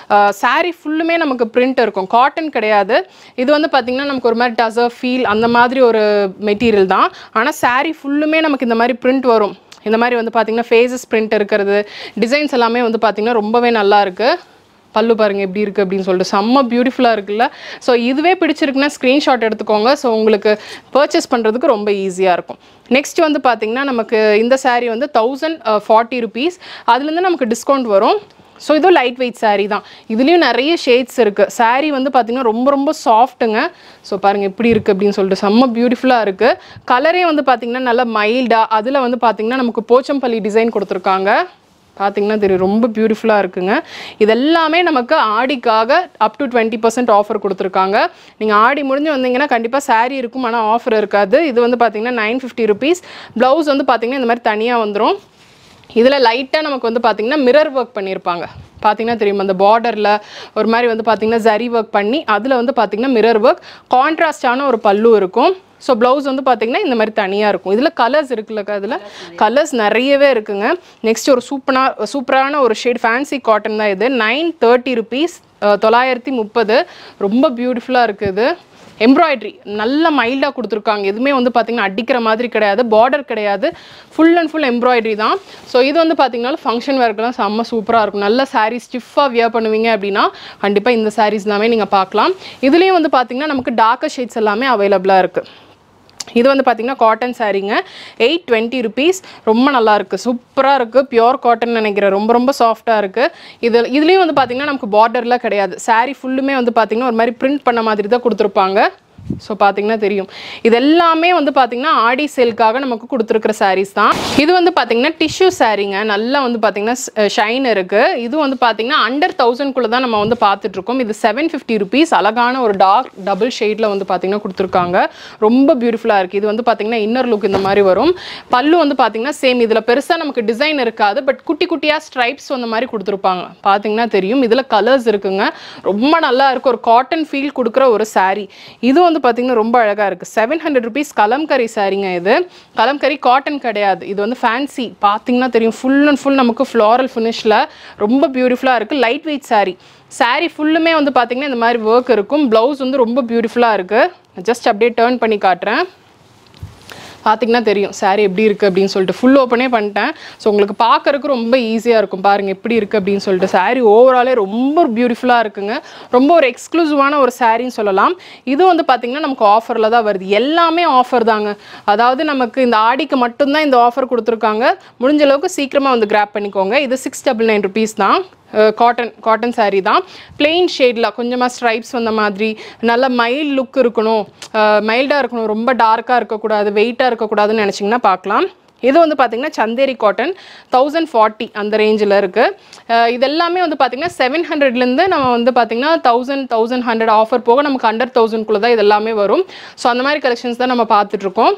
சாரீ ஃபுல்லுமே நமக்கு பிரிண்ட் இருக்கும், காட்டன் கிடையாது. இது வந்து பார்த்தீங்கன்னா நமக்கு ஒரு மாதிரி டசர் ஃபீல் அந்த மாதிரி ஒரு மெட்டீரியல் தான். ஆனால் சாரீ ஃபுல்லுமே நமக்கு இந்த மாதிரி பிரிண்ட் வரும். இந்த மாதிரி வந்து பார்த்தீங்கன்னா ஃபேஸஸ் பிரிண்ட் இருக்கிறது, டிசைன்ஸ் எல்லாமே வந்து பார்த்தீங்கன்னா ரொம்பவே நல்லா இருக்குது. பல்லு பாருங்கள் எப்படி இருக்குது அப்படின்னு சொல்லிட்டு செம்ம பியூட்டிஃபுல்லாக இருக்குல்ல. ஸோ இதுவே பிடிச்சிருக்குன்னா ஸ்க்ரீன்ஷாட் எடுத்துக்கோங்க. ஸோ உங்களுக்கு பர்ச்சேஸ் பண்ணுறதுக்கு ரொம்ப ஈஸியாக இருக்கும். நெக்ஸ்ட் வந்து பார்த்திங்கன்னா நமக்கு இந்த சாரீ வந்து தௌசண்ட் ஃபார்ட்டி ருபீஸ். அதுலேருந்து நமக்கு டிஸ்கவுண்ட் வரும். ஸோ இதுவும் லைட் வெயிட் சாரீ தான். இதுலேயும் நிறைய ஷேட்ஸ் இருக்குது. சாரீ வந்து பார்த்திங்கன்னா ரொம்ப ரொம்ப சாஃப்ட்டுங்க. ஸோ பாருங்கள் எப்படி இருக்குது அப்படின்னு சொல்லிட்டு செம்ம பியூட்டிஃபுல்லாக இருக்குது. கலரே வந்து பார்த்திங்கன்னா நல்லா மைல்டாக, அதில் வந்து பார்த்திங்கன்னா நமக்கு போச்சம்பள்ளி டிசைன் கொடுத்துருக்காங்க. பார்த்தீங்கன்னா தெரியும் ரொம்ப பியூட்டிஃபுல்லாக இருக்குங்க. இதெல்லாமே நமக்கு ஆடிக்காக up to twenty percent offer கொடுத்துருக்காங்க. நீங்கள் ஆடி முடிஞ்சு வந்தீங்கன்னா கண்டிப்பாக சாரீ இருக்கும், ஆனால் ஆஃபர் இருக்காது. இது வந்து பார்த்தீங்கன்னா நைன் ஃபிஃப்டி ருபீஸ். ப்ளவுஸ் வந்து பார்த்தீங்கன்னா இந்த மாதிரி தனியாக வந்துடும். இதில் லைட்டாக நமக்கு வந்து பார்த்திங்கன்னா மிரர் ஒர்க் பண்ணியிருப்பாங்க. பார்த்தீங்கன்னா தெரியும் அந்த பார்டரில் ஒரு மாதிரி வந்து பார்த்திங்கன்னா ஜரி ஒர்க் பண்ணி அதில் வந்து பார்த்திங்கன்னா மிரர் ஒர்க், கான்ட்ராஸ்டான ஒரு பல்லு இருக்கும். ஸோ ப்ளவுஸ் வந்து பார்த்திங்கன்னா இந்த மாதிரி தனியாக இருக்கும். இதில் கலர்ஸ் இருக்குல்லக்கா, இதில் கலர்ஸ் நிறையவே இருக்குங்க. நெக்ஸ்ட் ஒரு சூப்பரான சூப்பரான ஒரு ஷேட் ஃபேன்சி காட்டன் தான் இது. நைன் தேர்ட்டி ருபீஸ், தொள்ளாயிரத்தி முப்பது. ரொம்ப பியூட்டிஃபுல்லாக இருக்குது. எம்ப்ராய்ட்ரி நல்ல மைல்டாக கொடுத்துருக்காங்க. எதுவுமே வந்து பார்த்திங்கன்னா அடிக்கிற மாதிரி கிடையாது, பார்டர் கிடையாது, ஃபுல் அண்ட் ஃபுல் எம்ப்ராய்ட்ரி தான். ஸோ இது வந்து பார்த்திங்கன்னா ஃபங்க்ஷன் வேர்க்கெலாம் செம்ம சூப்பராக இருக்கும். நல்ல சாரீஸ் ஸ்டிஃபாக வியர் பண்ணுவீங்க அப்படின்னா கண்டிப்பாக இந்த சாரீஸ் எல்லாமே நீங்கள் பார்க்கலாம். இதுலேயும் வந்து பார்த்திங்கன்னா நமக்கு டார்க்கர் ஷேட்ஸ் எல்லாமே அவைலபிளாக இருக்குது. இது வந்து பார்த்திங்கன்னா காட்டன் சாரீங்க. Eight twenty rupees. ரொம்ப நல்லா இருக்குது, சூப்பராக இருக்குது. பியோர் காட்டன் நினைக்கிறேன். ரொம்ப ரொம்ப சாஃப்டாக இருக்குது. இது இதுலேயும் வந்து பார்த்திங்கன்னா நமக்கு பார்டர்லாம் கிடையாது. சாரீ ஃபுல்லுமே வந்து பார்த்திங்கன்னா ஒரு மாதிரி பிரிண்ட் பண்ண மாதிரி தான் கொடுத்துருப்பாங்க. ஸோ பார்த்தீங்கன்னா தெரியும். இது எல்லாமே வந்து பார்த்திங்கன்னா ஆடி சேல்க்காக நமக்கு கொடுத்துருக்குற சாரீஸ் தான். இது வந்து பார்த்திங்கன்னா டிஷ்யூ சாரீங்க. நல்லா வந்து பார்த்திங்கன்னா ஷைன் இருக்குது. இது வந்து பார்த்திங்கன்னா அண்டர் தௌசண்ட்குள்ளே தான் நம்ம வந்து பார்த்துட்ருக்கோம். இது செவன் ஃபிஃப்டி ருபீஸ். அழகான ஒரு டார்க் டபுள் ஷேடில் வந்து பார்த்திங்கன்னா கொடுத்துருக்காங்க. ரொம்ப பியூட்டிஃபுல்லாக இருக்குது. இது வந்து பார்த்திங்கன்னா இன்னர் லுக் இந்த மாதிரி வரும். பல்லு வந்து பார்த்திங்கன்னா சேம். இதில் பெருசாக நமக்கு டிசைன் இருக்காது, பட் குட்டி குட்டியாக ஸ்ட்ரைப்ஸ் அந்த மாதிரி கொடுத்துருப்பாங்க. பார்த்திங்கன்னா தெரியும். இதில் கலர்ஸ் இருக்குங்க. ரொம்ப நல்லா இருக்குது. ஒரு காட்டன் ஃபீல் கொடுக்குற ஒரு சாரீ. இது வந்து பார்த்தீங்கன்னா ரொம்ப அழகாக இருக்குது. செவன் ஹண்ட்ரட் ருபீஸ் கலம்கரி சாரீங்க. இது கலம்கரி காட்டன் கிடையாது, இது வந்து ஃபேன்சி. பார்த்தீங்கன்னா தெரியும் ஃபுல் அண்ட் ஃபுல் நமக்கு ஃப்ளாரல் ஃபினிஷில் ரொம்ப பியூட்டிஃபுல்லாக இருக்குது. Light weight sari. சாரீ ஃபுல்லுமே வந்து பார்த்தீங்கன்னா இந்த மாதிரி ஒர்க் இருக்கும். ப்ளவுஸ் வந்து ரொம்ப பியூட்டிஃபுல்லாக இருக்குது. ஜஸ்ட் அப்படியே டர்ன் பண்ணி காட்டுறேன். பார்த்திங்கன்னா தெரியும் சாரீ எப்படி இருக்குது அப்படின்னு சொல்லிட்டு. ஃபுல் ஓப்பனே பண்ணிட்டேன். ஸோ உங்களுக்கு பார்க்குறதுக்கு ரொம்ப ஈஸியாக இருக்கும். பாருங்கள் எப்படி இருக்குது அப்படின்னு சொல்லிட்டு. சாரீ ஓவராலே ரொம்ப பியூட்டிஃபுல்லாக இருக்குங்க. ரொம்ப ஒரு எக்ஸ்க்ளூசிவான ஒரு சாரின்னு சொல்லலாம். இது வந்து பார்த்திங்கன்னா நமக்கு ஆஃபரில் தான் வருது. எல்லாமே ஆஃபர் தாங்க. அதாவது நமக்கு இந்த ஆடிக்கு மட்டும்தான் இந்த ஆஃபர் கொடுத்துருக்காங்க. முடிஞ்ச அளவுக்கு சீக்கிரமாக வந்து கிராப் பண்ணிக்கோங்க. இது சிக்ஸ் டபுள் நைன் ருபீஸ் தான். காட்டன் காட்டன் சாரீ தான். பிளெயின் ஷேடில் கொஞ்சமாக ஸ்ட்ரைப்ஸ் வந்த மாதிரி நல்ல மைல்ட் லுக் இருக்கணும், மைல்டாக இருக்கணும், ரொம்ப டார்க்காக இருக்கக்கூடாது, வெயிட்டாக இருக்கக்கூடாதுன்னு நினச்சிங்கன்னா பார்க்கலாம். இது வந்து பார்த்திங்கன்னா சந்தேரி காட்டன் தௌசண்ட் ஃபார்ட்டி அந்த ரேஞ்சில் இருக்குது. இது எல்லாமே வந்து பார்த்திங்கன்னா செவன் ஹண்ட்ரட்லேருந்து நம்ம வந்து பார்த்திங்கன்னா தௌசண்ட் தௌசண்ட் ஹண்ட்ரட் ஆஃபர் போக நமக்கு அண்டர் தௌசண்ட்குள்ளே தான் இது எல்லாமே வரும். ஸோ அந்த மாதிரி கலெக்ஷன்ஸ் தான் நம்ம பார்த்துட்ருக்கோம்.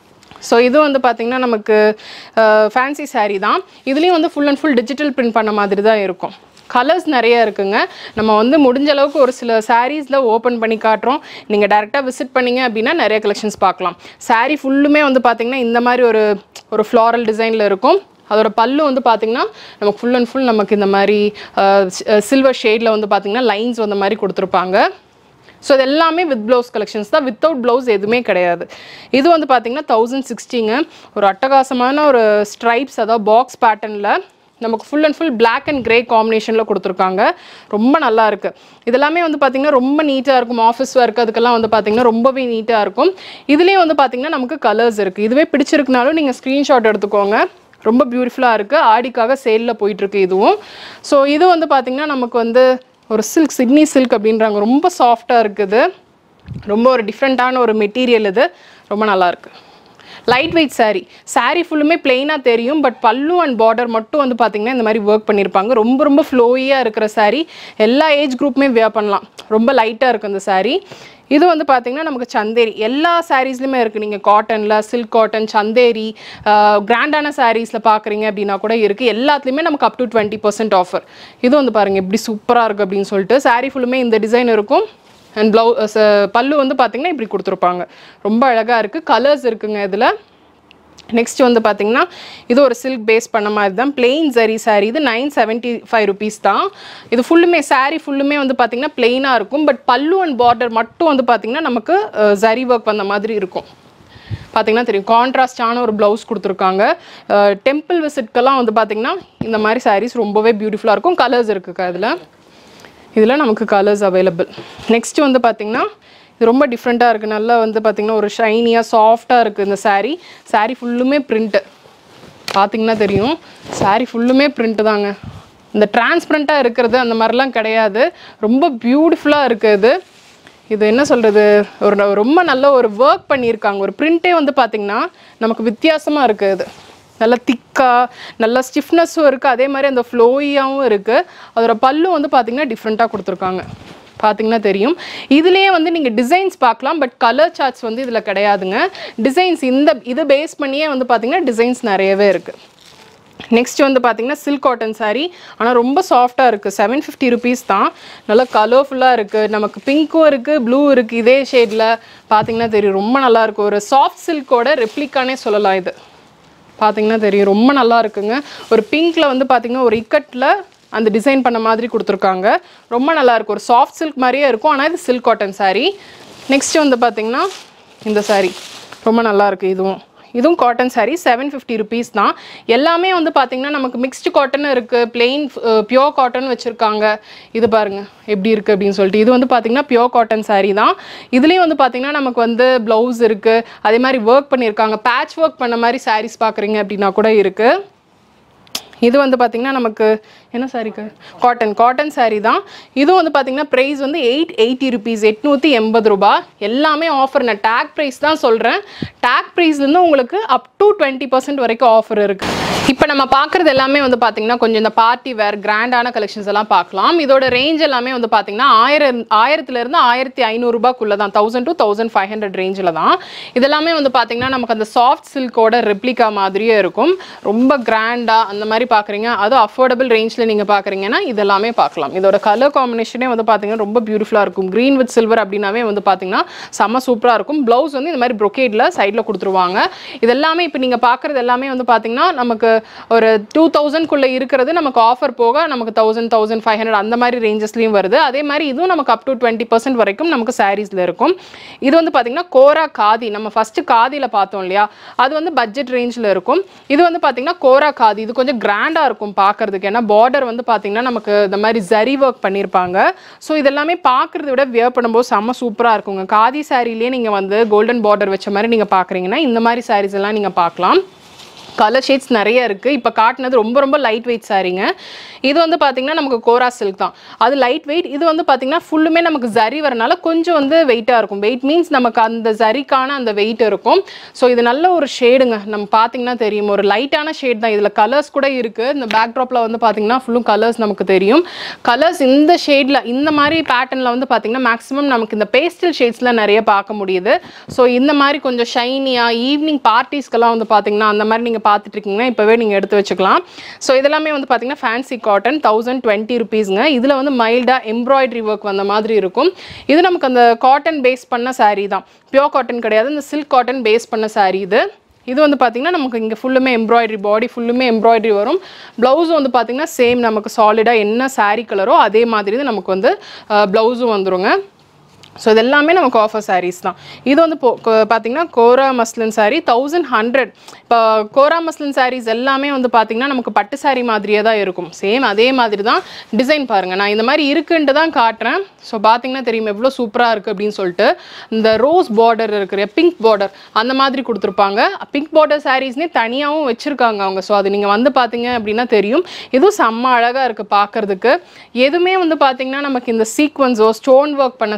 ஸோ இது வந்து பார்த்திங்கன்னா நமக்கு ஃபேன்சி சாரீ தான். இதுலேயும் வந்து full and full digital print பண்ண மாதிரி தான் இருக்கும். கலர்ஸ் நிறைய இருக்குங்க. நம்ம வந்து முடிஞ்ச அளவுக்கு ஒரு சில சாரீஸில் ஓப்பன் பண்ணி காட்டுறோம். நீங்கள் டேரெக்டாக விசிட் பண்ணிங்க அப்படின்னா நிறைய கலெக்ஷன்ஸ் பார்க்கலாம். சாரீ ஃபுல்லுமே வந்து பார்த்திங்கன்னா இந்த மாதிரி ஒரு ஒரு ஃப்ளாரல் டிசைனில் இருக்கும். அதோட பல்லு வந்து பார்த்திங்கன்னா நமக்கு ஃபுல் அண்ட் ஃபுல் நமக்கு இந்த மாதிரி சில்வர் ஷேடில் வந்து பார்த்திங்கன்னா லைன்ஸ் வந்த மாதிரி கொடுத்துருப்பாங்க. ஸோ இது எல்லாமே வித் ப்ளவுஸ் கலெக்ஷன்ஸ் தான். வித்தவுட் ப்ளவுஸ் எதுவுமே கிடையாது. இது வந்து பார்த்திங்கன்னா தௌசண்ட் சிக்ஸ்டிங்க. ஒரு அட்டகாசமான ஒரு ஸ்ட்ரைப்ஸ், அதாவது பாக்ஸ் பேட்டர்னில் நமக்கு full and full black and grey காம்பினேஷனில் கொடுத்துருக்காங்க. ரொம்ப நல்லா இருக்குது. இதெல்லாமே வந்து பார்த்திங்கன்னா ரொம்ப நீட்டாக இருக்கும். ஆஃபீஸ் ஒர்க் அதுக்கெல்லாம் வந்து பார்த்திங்கன்னா ரொம்பவே நீட்டாக இருக்கும். இதுலேயும் வந்து பார்த்திங்கன்னா நமக்கு கலர்ஸ் இருக்குது. இதுவே பிடிச்சிருக்குனாலும் நீங்கள் ஸ்க்ரீன்ஷாட் எடுத்துக்கோங்க. ரொம்ப பியூட்டிஃபுல்லாக இருக்குது. ஆடிக்காக சேலில் போயிட்டுருக்கு இதுவும். ஸோ இது வந்து பார்த்திங்கன்னா நமக்கு வந்து ஒரு சில்க், சிட்னி சில்க் அப்படின்றாங்க. ரொம்ப சாஃப்டாக இருக்குது. ரொம்ப ஒரு டிஃப்ரெண்ட்டான ஒரு மெட்டீரியல். இது ரொம்ப நல்லாயிருக்கு. லைட் வெயிட் saree saree ஃபுல்லுமே பிளெயினாக தெரியும் பட் பல்லு அண்ட் பார்டர் மட்டும் வந்து பார்த்தீங்கன்னா இந்த மாதிரி ஒர்க் பண்ணியிருப்பாங்க ரொம்ப ரொம்ப ஃப்ளோயியாக இருக்கிற saree எல்லா ஏஜ் குரூப்புமே வியர் பண்ணலாம் ரொம்ப லைட்டாக இருக்கும் இந்த saree இது வந்து பார்த்தீங்கன்னா நமக்கு சந்தேரி எல்லா சாரீஸ்லையுமே இருக்குது நீங்கள் காட்டனில் சில்க் காட்டன் சந்தேரி கிராண்டான சாரீஸில் பார்க்குறீங்க அப்படின்னா கூட இருக்குது எல்லாத்துலேயுமே நமக்கு up to twenty percent offer இது வந்து பாருங்கள் எப்படி சூப்பராக இருக்குது அப்படின்னு சொல்லிட்டு saree ஃபுல்லுமே இந்த டிசைன் இருக்கும் அண்ட் ப்ளவு பல்லு வந்து பார்த்திங்கன்னா இப்படி கொடுத்துருப்பாங்க ரொம்ப அழகாக இருக்குது கலர்ஸ் இருக்குங்க இதில் நெக்ஸ்ட் வந்து பார்த்திங்கன்னா இது ஒரு சில்க் பேஸ் பண்ண மாதிரி தான் பிளெயின் ஜரி saree இது நைன் செவன்ட்டி ஃபைவ் ருபீஸ் தான் இது ஃபுல்லுமே saree ஃபுல்லுமே வந்து பார்த்திங்கன்னா பிளெயினாக இருக்கும் பட் பல்லு அண்ட் பார்டர் மட்டும் வந்து பார்த்திங்கன்னா நமக்கு ஜரி ஒர்க் வந்த மாதிரி இருக்கும் பார்த்திங்கன்னா தெரியும் கான்ட்ராஸ்டான ஒரு ப்ளவுஸ் கொடுத்துருக்காங்க டெம்பிள் விசிட்க்கெல்லாம் வந்து பார்த்திங்கன்னா இந்த மாதிரி sarees ரொம்பவே பியூட்டிஃபுல்லாக இருக்கும் கலர்ஸ் இருக்குக்கா அதில் இதில் நமக்கு கலர்ஸ் அவைலபிள் நெக்ஸ்ட் வந்து பார்த்திங்கன்னா இது ரொம்ப டிஃப்ரெண்ட்டாக இருக்குது நல்லா வந்து பார்த்திங்கன்னா ஒரு ஷைனியாக சாஃப்டாக இருக்குது இந்த saree saree ஃபுல்லுமே பிரிண்ட்டு பார்த்திங்கன்னா தெரியும் saree ஃபுல்லுமே பிரிண்ட்டு தாங்க இந்த டிரான்ஸ்பரண்ட்டாக இருக்கிறது அந்த மாதிரிலாம் கிடையாது ரொம்ப பியூட்டிஃபுல்லாக இருக்குது இது என்ன சொல்கிறது ஒரு ரொம்ப நல்ல ஒரு ஒர்க் பண்ணியிருக்காங்க ஒரு பிரிண்ட்டே வந்து பார்த்திங்கன்னா நமக்கு வித்தியாசமாக இருக்குது நல்லா திக்காக நல்லா ஸ்டிஃப்னஸும் இருக்குது அதே மாதிரி அந்த ஃப்ளோயியாகவும் இருக்குது அதோட பல்லு வந்து பார்த்திங்கன்னா டிஃப்ரெண்ட்டாக கொடுத்துருக்காங்க பார்த்திங்கன்னா தெரியும் இதுலேயே வந்து நீங்கள் டிசைன்ஸ் பார்க்கலாம் பட் கலர் சார்ட்ஸ் வந்து இதில் கிடையாதுங்க டிசைன்ஸ் இந்த இது பேஸ் பண்ணியே வந்து பார்த்திங்கன்னா டிசைன்ஸ் நிறையவே இருக்குது நெக்ஸ்ட் வந்து பார்த்திங்கன்னா சில்க் காட்டன் saree ஆனால் ரொம்ப சாஃப்டாக இருக்குது செவன் ஃபிஃப்டி ருபீஸ் தான் நல்லா கலர்ஃபுல்லாக இருக்குது நமக்கு பிங்க்கும் இருக்குது ப்ளூ இருக்குது இதே ஷேடில் பார்த்திங்கன்னா தெரியும் ரொம்ப நல்லாயிருக்கும் ஒரு சாஃப்ட் சில்கோட ரெப்ளிக்கானே சொல்லலாம் இது பார்த்திங்கன்னா தெரியும் ரொம்ப நல்லா இருக்குங்க ஒரு பிங்க்கில் வந்து பார்த்திங்கன்னா ஒரு இக்கட்டில் அந்த டிசைன் பண்ண மாதிரி கொடுத்துருக்காங்க ரொம்ப நல்லாயிருக்கும் ஒரு சாஃப்ட் சில்க் மாதிரியே இருக்கும் ஆனால் இது சில்க் காட்டன் saree நெக்ஸ்ட் வந்து பார்த்திங்கன்னா இந்த saree ரொம்ப நல்லாயிருக்கு இதுவும் இதுவும் cotton saree seven fifty rupees தான் எல்லாமே வந்து பார்த்திங்கன்னா நமக்கு மிக்ஸ்டு காட்டன் இருக்குது பிளெயின் பியோர் காட்டன் வச்சுருக்காங்க இது பாருங்கள் எப்படி இருக்குது அப்படின்னு சொல்லிட்டு இது வந்து பார்த்திங்கன்னா பியோர் காட்டன் saree தான் இதுலேயும் வந்து பார்த்திங்கன்னா நமக்கு வந்து ப்ளவுஸ் இருக்குது அதே மாதிரி ஒர்க் பண்ணியிருக்காங்க பேட்ச் ஒர்க் பண்ண மாதிரி sarees பார்க்குறீங்க அப்படின்னா கூட இருக்குது இது வந்து பார்த்திங்கன்னா நமக்கு என்ன சாரிக்கு காட்டன் காட்டன் saree தான் இதுவும் வந்து பார்த்திங்கன்னா ப்ரைஸ் வந்து எயிட் எயிட்டி ருபீஸ் எட்நூற்றி எண்பது ரூபா எல்லாமே ஆஃபர் நான் டேக் ப்ரைஸ் தான் சொல்கிறேன் டேக் ப்ரைஸ்லேருந்து உங்களுக்கு அப் டு டுவெண்ட்டி பர்சன்ட் வரைக்கும் ஆஃபர் இருக்குது இப்போ நம்ம பார்க்குறது எல்லாமே வந்து பார்த்திங்கன்னா கொஞ்சம் இந்த பார்ட்டி வேர் கிராண்டான கலெக்ஷன்ஸ் எல்லாம் பார்க்கலாம் இதோட ரேஞ்ச் எல்லாமே வந்து பார்த்திங்கன்னா ஆயிரம் ஆயிரத்துலேருந்து ஆயிரத்தி ஐநூறுரூபாக்குள்ளே தான் thousand to thousand five hundred ரேஞ்சில் தான் இதெல்லாமே வந்து பார்த்திங்கன்னா நமக்கு அந்த சாஃப்ட் சில்கோட ரெப்ளிகா மாதிரியே இருக்கும் ரொம்ப கிராண்டாக அந்த மாதிரி பார்க்குறீங்க அது அஃபோர்டபுள் ரேஞ்சில் நீங்கள் பார்க்குறீங்கன்னா இதெல்லாமே பார்க்கலாம் இதோட கலர் காம்பினேஷனே வந்து பார்த்திங்கன்னா ரொம்ப பியூட்டிஃபுல்லாக இருக்கும் க்ரீன் வித் சில்வர் அப்படின்னாவே வந்து பார்த்திங்கன்னா செம்ம சூப்பராக இருக்கும் ப்ளவுஸ் வந்து இந்த மாதிரி ப்ரொக்கேடில் சைடில் கொடுத்துருவாங்க இதெல்லாமே இப்போ நீங்கள் பார்க்குறது எல்லாமே வந்து பார்த்திங்கன்னா நமக்கு ஒரு டூ தௌசண்ட்குள்ளே இருக்கிறது நமக்கு ஆஃபர் போக நமக்கு தௌசண்ட் தௌசண்ட் ஃபைவ் ஹண்ட்ரட் அந்த மாதிரி ரேஞ்சஸ்லையும் வருது அதே மாதிரி இதுவும் நமக்கு அப் டு டுவெண்ட்டி பர்சன்ட் வரைக்கும் நமக்கு சாரீஸில் இருக்கும் இது வந்து பார்த்திங்கன்னா கோரா காதி நம்ம ஃபஸ்ட்டு காதியில் பார்த்தோம் இல்லையா அது வந்து பட்ஜெட் ரேஞ்சில் இருக்கும் இது வந்து பார்த்திங்கன்னா கோரா காதி இது கொஞ்சம் கிராண்டாக இருக்கும் பார்க்குறதுக்கு ஏன்னா பார்டர் வந்து பார்த்திங்கன்னா நமக்கு இந்த மாதிரி ஜரி ஒர்க் பண்ணியிருப்பாங்க ஸோ இதெல்லாமே பார்க்குறத விட வியர் பண்ணும்போது செம்ம சூப்பராக இருக்குங்க காதி சாரிலேயே நீங்கள் வந்து கோல்டன் பார்டர் வச்ச மாதிரி நீங்கள் பார்க்குறீங்கன்னா இந்த மாதிரி சாரீஸ் எல்லாம் நீங்கள் பார்க்கலாம் கலர் ஷேட்ஸ் நிறைய இருக்குது இப்போ காட்டினது ரொம்ப ரொம்ப லைட் வெயிட் சாரீங்க இது வந்து பார்த்திங்கன்னா நமக்கு கோரா சில்க் தான் அது லைட் வெயிட் இது வந்து பார்த்திங்கன்னா ஃபுல்லுமே நமக்கு ஜரி வரனால கொஞ்சம் வந்து வெயிட்டாக இருக்கும் வெயிட் மீன்ஸ் நமக்கு அந்த ஜரிக்கான அந்த வெயிட் இருக்கும் ஸோ இது நல்ல ஒரு ஷேடுங்க நம்ம பார்த்திங்கன்னா தெரியும் ஒரு லைட்டான ஷேட் தான் இதில் கலர்ஸ் கூட இருக்குது இந்த பேக்ட்ராப்பில் வந்து பார்த்திங்கன்னா ஃபுல்லும் கலர்ஸ் நமக்கு தெரியும் கலர்ஸ் இந்த ஷேடில் இந்த மாதிரி பேட்டர்னில் வந்து பார்த்திங்கன்னா மேக்ஸிமம் நமக்கு இந்த பேஸ்டல் ஷேட்ஸில் நிறைய பார்க்க முடியுது ஸோ இந்த மாதிரி கொஞ்சம் ஷைனியாக ஈவினிங் பார்ட்டிஸ்க்கெல்லாம் வந்து பார்த்திங்கன்னா அந்த மாதிரி நீங்கள் பார்த்துட்டு இருக்கீங்கன்னா இப்போவே நீங்கள் எடுத்து வச்சுக்கலாம் ஸோ இதெல்லாமே வந்து பார்த்தீங்கன்னா ஃபேன்சி காட்டன் தௌசண்ட் டுவெண்ட்டி ருபீஸுங்க இதில் வந்து மைல்டாக எம்ப்ராய்டரி ஒர்க் வந்த மாதிரி இருக்கும் இது நமக்கு அந்த காட்டன் பேஸ் பண்ண saree தான் பியோர் காட்டன் கிடையாது இந்த சில்க் காட்டன் பேஸ் பண்ண saree இது இது வந்து பார்த்திங்கன்னா நமக்கு இங்கே ஃபுல்லுமே எம்ப்ராய்டரி பாடி ஃபுல்லுமே எம்ப்ராய்டரி வரும் ப்ளவுஸும் வந்து பார்த்திங்கன்னா சேம் நமக்கு சாலிடாக என்ன saree கலரோ அதே மாதிரி தான் நமக்கு வந்து ப்ளவுஸும் வந்துருங்க ஸோ இது எல்லாமே நமக்கு ஆஃபர் சாரீஸ் தான் இது வந்து பார்த்திங்கன்னா kora muslin saree thousand hundred இப்போ கோரா மஸ்லின் சாரீஸ் எல்லாமே வந்து பார்த்திங்கன்னா நமக்கு பட்டு சாரீ மாதிரியே தான் இருக்கும் சேம் அதே மாதிரி தான் டிசைன் பாருங்கள் நான் இந்த மாதிரி இருக்குன்ட்டு தான் காட்டுறேன் ஸோ பார்த்திங்கன்னா தெரியும் எவ்வளோ சூப்பராக இருக்குது அப்படின்னு சொல்லிட்டு இந்த ரோஸ் பார்டர் இருக்கிற பிங்க் பார்டர் அந்த மாதிரி கொடுத்துருப்பாங்க பிங்க் பார்டர் சாரீஸ்னே தனியாகவும் வச்சுருக்காங்க அவங்க ஸோ அது நீங்கள் வந்து பார்த்தீங்க அப்படின்னா தெரியும் இதுவும் செம்ம அழகாக இருக்குது பார்க்குறதுக்கு எதுவுமே வந்து பார்த்திங்கன்னா நமக்கு இந்த சீக்வன்ஸோ ஸ்டோன் ஒர்க் பண்ண சாரீஸ்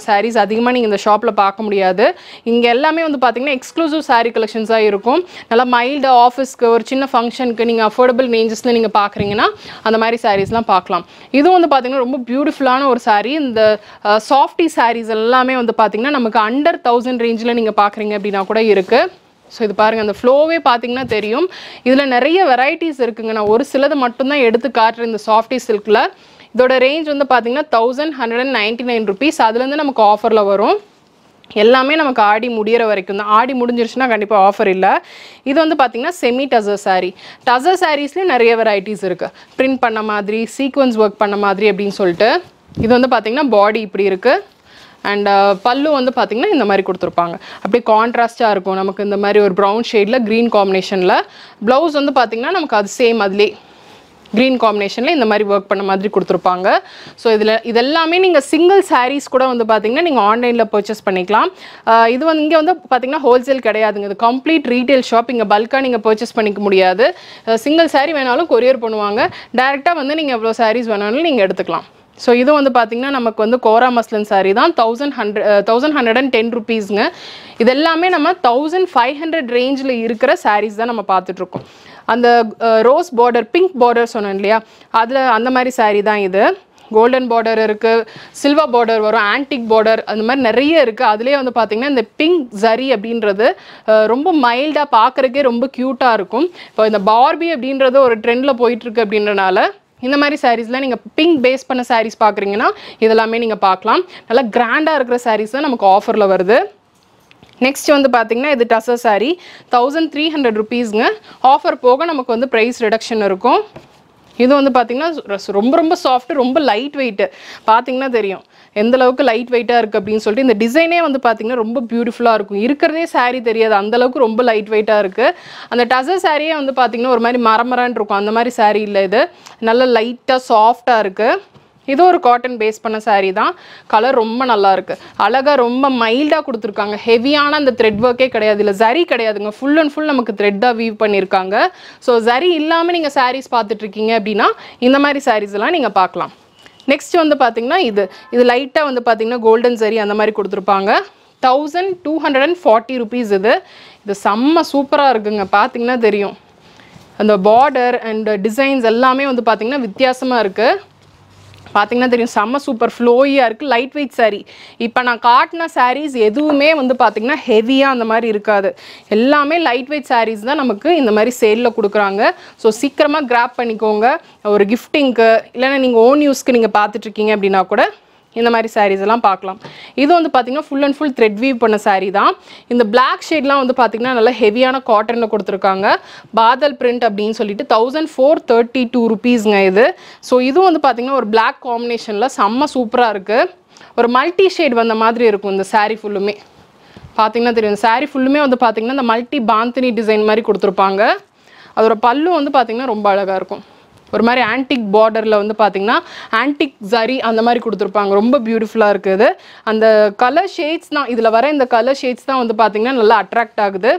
அதிகமாக நீங்கள் இந்த ஷாப்பில் பார்க்க முடியாது. இங்கே எல்லாமே வந்து பார்த்தீங்கன்னா எக்ஸ்க்ளூசிவ் சாரீ கலெக்ஷன்ஸாக இருக்கும். நல்லா மைல்டாக ஆஃபீஸ்க்கு ஒரு சின்ன ஃபங்க்ஷனுக்கு நீங்கள் அஃபோர்டபுள் ரேஞ்சஸில் நீங்கள் பார்க்குறீங்கன்னா அந்த மாதிரி சாரீஸ்லாம் பார்க்கலாம். இதுவும் வந்து பார்த்தீங்கன்னா ரொம்ப பியூட்டிஃபுல்லான ஒரு சாரீ. இந்த சாஃப்டி சாரீஸ் எல்லாமே வந்து பார்த்தீங்கன்னா நமக்கு அண்டர் தௌசண்ட் ரேஞ்சில் நீங்கள் பார்க்குறீங்க அப்படின்னா கூட இருக்குது. ஸோ இது பாருங்கள், அந்த ஃப்ளோவே பார்த்தீங்கன்னா தெரியும். இதில் நிறைய வெரைட்டிஸ் இருக்குங்க. நான் ஒரு சிலது மட்டும்தான் எடுத்து காட்டுறேன் இந்த சாஃப்டி சில்கில். இதோட ரேஞ்ச் வந்து பார்த்தீங்கன்னா thousand hundred and ninety nine rupees. அதுலேருந்து நமக்கு ஆஃபரில் வரும். எல்லாமே நமக்கு ஆடி முடிகிற வரைக்கும் தான். ஆடி முடிஞ்சிருச்சுன்னா கண்டிப்பாக ஆஃபர் இல்லை. இது வந்து பார்த்திங்கன்னா செமி டசர் சாரீ. டசர் சாரீஸ்லேயும் நிறைய வெரைட்டிஸ் இருக்குது. பிரிண்ட் பண்ண மாதிரி, சீக்வன்ஸ் ஒர்க் பண்ண மாதிரி அப்படின்னு சொல்லிட்டு. இது வந்து பார்த்திங்கன்னா பாடி இப்படி இருக்குது. அண்ட் பல்லு வந்து பார்த்திங்கன்னா இந்த மாதிரி கொடுத்துருப்பாங்க. அப்படியே கான்ட்ராஸ்ட்டாக இருக்கும். நமக்கு இந்த மாதிரி ஒரு ப்ரௌன் ஷேடில் க்ரீன் காம்பினேஷனில். ப்ளவுஸ் வந்து பார்த்திங்கன்னா நமக்கு அது சேம் அதிலே க்ரீன் காம்பினேஷனில் இந்த மாதிரி ஒர்க் பண்ண மாதிரி கொடுத்துருப்பாங்க. ஸோ இதில் இதெல்லாமே நீங்கள் சிங்கிள் சாரீஸ் கூட வந்து பார்த்திங்கன்னா நீங்கள் ஆன்லைனில் பர்ச்சேஸ் பண்ணிக்கலாம். இது வந்து இங்கே வந்து பார்த்திங்கன்னா ஹோல்சேல் கிடையாதுங்க. இது கம்ப்ளீட் ரீட்டைல் ஷாப். இங்கே பல்காக நீங்கள் பர்ச்சேஸ் பண்ணிக்க முடியாது. சிங்கிள் சாரீ வேணாலும் கொரியர் பண்ணுவாங்க. டேரெக்டாக வந்து நீங்கள் எவ்வளோ சாரீஸ் வேணாலும் நீங்கள் எடுத்துக்கலாம். ஸோ இது வந்து பார்த்திங்கன்னா நமக்கு வந்து கோரா மஸ்லின் சாரீ தான். Thousand hundred thousand hundred and ten ருபீஸுங்க. இது எல்லாமே நம்ம தௌசண்ட் ஃபைவ் ஹண்ட்ரட் ரேஞ்சில் இருக்கிற சாரீஸ் தான் நம்ம பார்த்துட்ருக்கோம். அந்த ரோஸ் பார்டர், பிங்க் பார்டர் சொன்னேன் இல்லையா, அதில் அந்த மாதிரி சாரீ தான் இது. கோல்டன் பார்டர் இருக்குது, சில்வர் பார்டர் வரும், ஆன்டிக் பார்டர், அந்த மாதிரி நிறைய இருக்குது. அதுலேயே வந்து பார்த்திங்கன்னா இந்த பிங்க் ஜரி அப்படின்றது ரொம்ப மைல்டாக பார்க்குறக்கே ரொம்ப க்யூட்டாக இருக்கும். இப்போ இந்த பார்பி அப்படின்றது ஒரு ட்ரெண்டில் போயிட்டுருக்கு அப்படின்றனால இந்த மாதிரி சாரீஸ்லாம் நீங்கள் பிங்க் பேஸ் பண்ண சாரீஸ் பார்க்குறீங்கன்னா இதெல்லாமே நீங்கள் பார்க்கலாம். நல்லா கிராண்டாக இருக்கிற சாரீஸ் தான் நமக்கு ஆஃபரில் வருது. நெக்ஸ்ட் வந்து பார்த்திங்கன்னா இது tussar saree. Thousand three hundred ருபீஸுங்க. ஆஃபர் போக நமக்கு வந்து ப்ரைஸ் ரிடக்ஷன் இருக்கும். இது வந்து பார்த்திங்கன்னா ரொம்ப ரொம்ப சாஃப்ட், ரொம்ப லைட் வெயிட்டு. பார்த்திங்கன்னா தெரியும் எந்த அளவுக்கு லைட் வெயிட்டாக இருக்குது அப்படின்னு சொல்லிட்டு. இந்த டிசைனே வந்து பார்த்திங்கன்னா ரொம்ப பியூட்டிஃபுல்லாக இருக்கும். இருக்கிறதே சாரீ தெரியாது, அந்தளவுக்கு ரொம்ப லைட் வெயிட்டாக இருக்குது. அந்த டசர் சாரியே வந்து பார்த்திங்கன்னா ஒரு மாதிரி மரமரான் இருக்கும். அந்த மாதிரி சாரீ இல்லை, இது நல்ல லைட்டாக சாஃப்டாக இருக்குது. இது ஒரு காட்டன் பேஸ் பண்ண சாரீ தான். கலர் ரொம்ப நல்லா இருக்குது. அழகாக ரொம்ப மைல்டாக கொடுத்துருக்காங்க. ஹெவியான அந்த த்ரெட் ஒர்க்கே கிடையாது. இல்லை ஜரி கிடையாதுங்க. ஃபுல் அண்ட் ஃபுல் நமக்கு த்ரெட்டாக வீவ் பண்ணியிருக்காங்க. ஸோ ஜரி இல்லாமல் நீங்கள் சாரீஸ் பார்த்துட்ருக்கீங்க அப்படின்னா இந்த மாதிரி சாரீஸ் எல்லாம் நீங்கள் பார்க்கலாம். நெக்ஸ்ட் வந்து பார்த்திங்கன்னா இது இது லைட்டாக வந்து பார்த்திங்கன்னா கோல்டன் ஜரி அந்த மாதிரி கொடுத்துருப்பாங்க. Thousand two hundred and forty rupees. இது இது செம்ம சூப்பராக இருக்குங்க. பார்த்திங்கன்னா தெரியும் அந்த பார்டர் அண்ட் டிசைன்ஸ் எல்லாமே வந்து பார்த்திங்கன்னா வித்தியாசமாக இருக்குது. பார்த்திங்கன்னா தெரியும் செம்ம சூப்பர் ஃப்ளோயியாக இருக்குது. Light weight saree. இப்போ நான் காட்டின சாரீஸ் எதுவுமே வந்து பார்த்திங்கன்னா ஹெவியாக அந்த மாதிரி இருக்காது. எல்லாமே லைட் வெயிட் சாரீஸ் தான் நமக்கு இந்த மாதிரி சேலில் கொடுக்குறாங்க. ஸோ சீக்கிரமாக கிராப் பண்ணிக்கோங்க. ஒரு கிஃப்டிங்க்கு இல்லைன்னா நீங்கள் ஓன் யூஸ்க்கு நீங்கள் பார்த்துட்ருக்கீங்க அப்படின்னா கூட இந்த மாதிரி சாரீஸ் எல்லாம் பார்க்கலாம். இது வந்து பார்த்திங்கன்னா full and full thread weave பண்ண சாரீ தான். இந்த பிளாக் ஷேட்லாம் வந்து பார்த்திங்கன்னா நல்லா ஹெவியான காட்டனில் கொடுத்துருக்காங்க. பாதல் பிரிண்ட் அப்படின்னு சொல்லிட்டு தௌசண்ட் ஃபோர் தேர்ட்டி டூ ருபீஸுங்க இது. ஸோ இதுவும் வந்து பார்த்திங்கன்னா ஒரு பிளாக் காம்பினேஷனில் செம்ம சூப்பராக இருக்குது. ஒரு மல்டி ஷேட் வந்த மாதிரி இருக்கும் இந்த சாரீ ஃபுல்லுமே. பார்த்திங்கன்னா தெரியும் இந்த சாரீ ஃபுல்லுமே வந்து பார்த்திங்கன்னா இந்த மல்டி பாந்தினி டிசைன் மாதிரி கொடுத்துருப்பாங்க. அதோட பல்லு வந்து பார்த்திங்கன்னா ரொம்ப அழகாக இருக்கும். ஒரு மாதிரி ஆன்டிக் பார்டரில் வந்து பார்த்திங்கன்னா ஆன்டிக் ஜரி அந்த மாதிரி கொடுத்துருப்பாங்க. ரொம்ப பியூட்டிஃபுல்லாக இருக்குது. அந்த கலர் ஷேட்ஸ் தான் இதில் வர இந்த கலர் ஷேட்ஸ் தான் வந்து பார்த்திங்கன்னா நல்லா அட்ராக்ட் ஆகுது.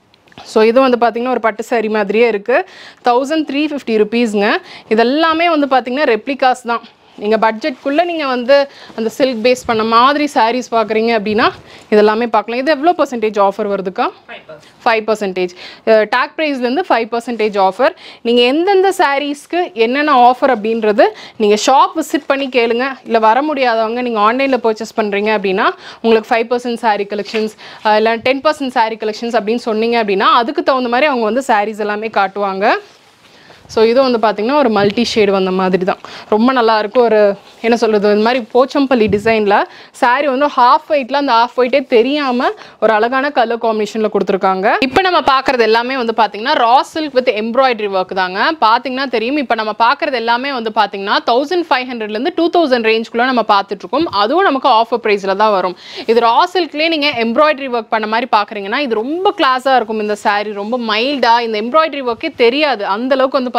ஸோ இது வந்து பார்த்திங்கன்னா ஒரு பட்டு சாரி மாதிரியே இருக்குது. தௌசண்ட் த்ரீ ஃபிஃப்டி ருபீஸுங்க. இதெல்லாமே வந்து பார்த்திங்கன்னா ரெப்ளிகாஸ் தான். நீங்கள் பட்ஜெட்குள்ளே நீங்கள் வந்து அந்த சில்க் பேஸ் பண்ண மாதிரி சாரீஸ் பார்க்குறீங்க அப்படின்னா இதெல்லாமே பார்க்கலாம். இது எவ்வளோ பர்சன்டேஜ் ஆஃபர் வருதுக்கா? ஃபைவ் பர்சன்டேஜ் டேக் ப்ரைஸ்லேருந்து ஃபைவ் பர்சன்டேஜ் ஆஃபர். நீங்கள் எந்தெந்த சாரீஸ்க்கு என்னென்ன ஆஃபர் அப்படின்றது நீங்கள் ஷாப் விசிட் பண்ணி கேளுங்க. இல்லை வர முடியாதவங்க நீங்கள் ஆன்லைனில் பர்ச்சேஸ் பண்ணுறீங்க அப்படின்னா உங்களுக்கு ஃபைவ் பர்சன்ட் சாரீ கலெக்ஷன்ஸ் இல்லை டென் பர்சன்ட் சாரீ கலெக்ஷன்ஸ் அப்படின்னு சொன்னீங்க அப்படின்னா அதுக்கு தகுந்த மாதிரி அவங்க வந்து சாரீஸ் எல்லாமே காட்டுவாங்க. ஸோ இது வந்து பார்த்திங்கன்னா ஒரு மல்டி ஷேடு வந்த மாதிரி தான் ரொம்ப நல்லாயிருக்கும். ஒரு என்ன சொல்கிறது, இந்த மாதிரி போச்சம்பள்ளி டிசைனில் சாரீ வந்து ஹாஃப் ஒயிட்டில் அந்த ஹாஃப் ஒயிட்டே தெரியாமல் ஒரு அழகான கலர் காம்பினேஷனில் கொடுத்துருக்காங்க. இப்போ நம்ம பார்க்குறது எல்லாமே வந்து பார்த்திங்கன்னா raw silk with embroidery work தாங்க. பார்த்திங்கன்னா தெரியும். இப்போ நம்ம பார்க்குறது எல்லாமே வந்து பார்த்திங்கன்னா தௌசண்ட் ஃபைவ் ஹண்ட்ரட்லேருந்து டூ தௌசண்ட் ரேஞ்சுக்குள்ளே நம்ம பார்த்துட்ருக்கோம். அதுவும் நமக்கு ஆஃபர் ப்ரைஸில் தான் வரும். இது ரா சில்க்லேயே நீங்கள் எம்ப்ராய்டரி ஒர்க் பண்ண மாதிரி பார்க்குறீங்கன்னா இது ரொம்ப கிளாஸாக இருக்கும். இந்த சாரீ ரொம்ப மைல்டாக இந்த எம்ப்ராய்டரி ஒர்க்கே தெரியாது. அந்தளவுக்கு வந்து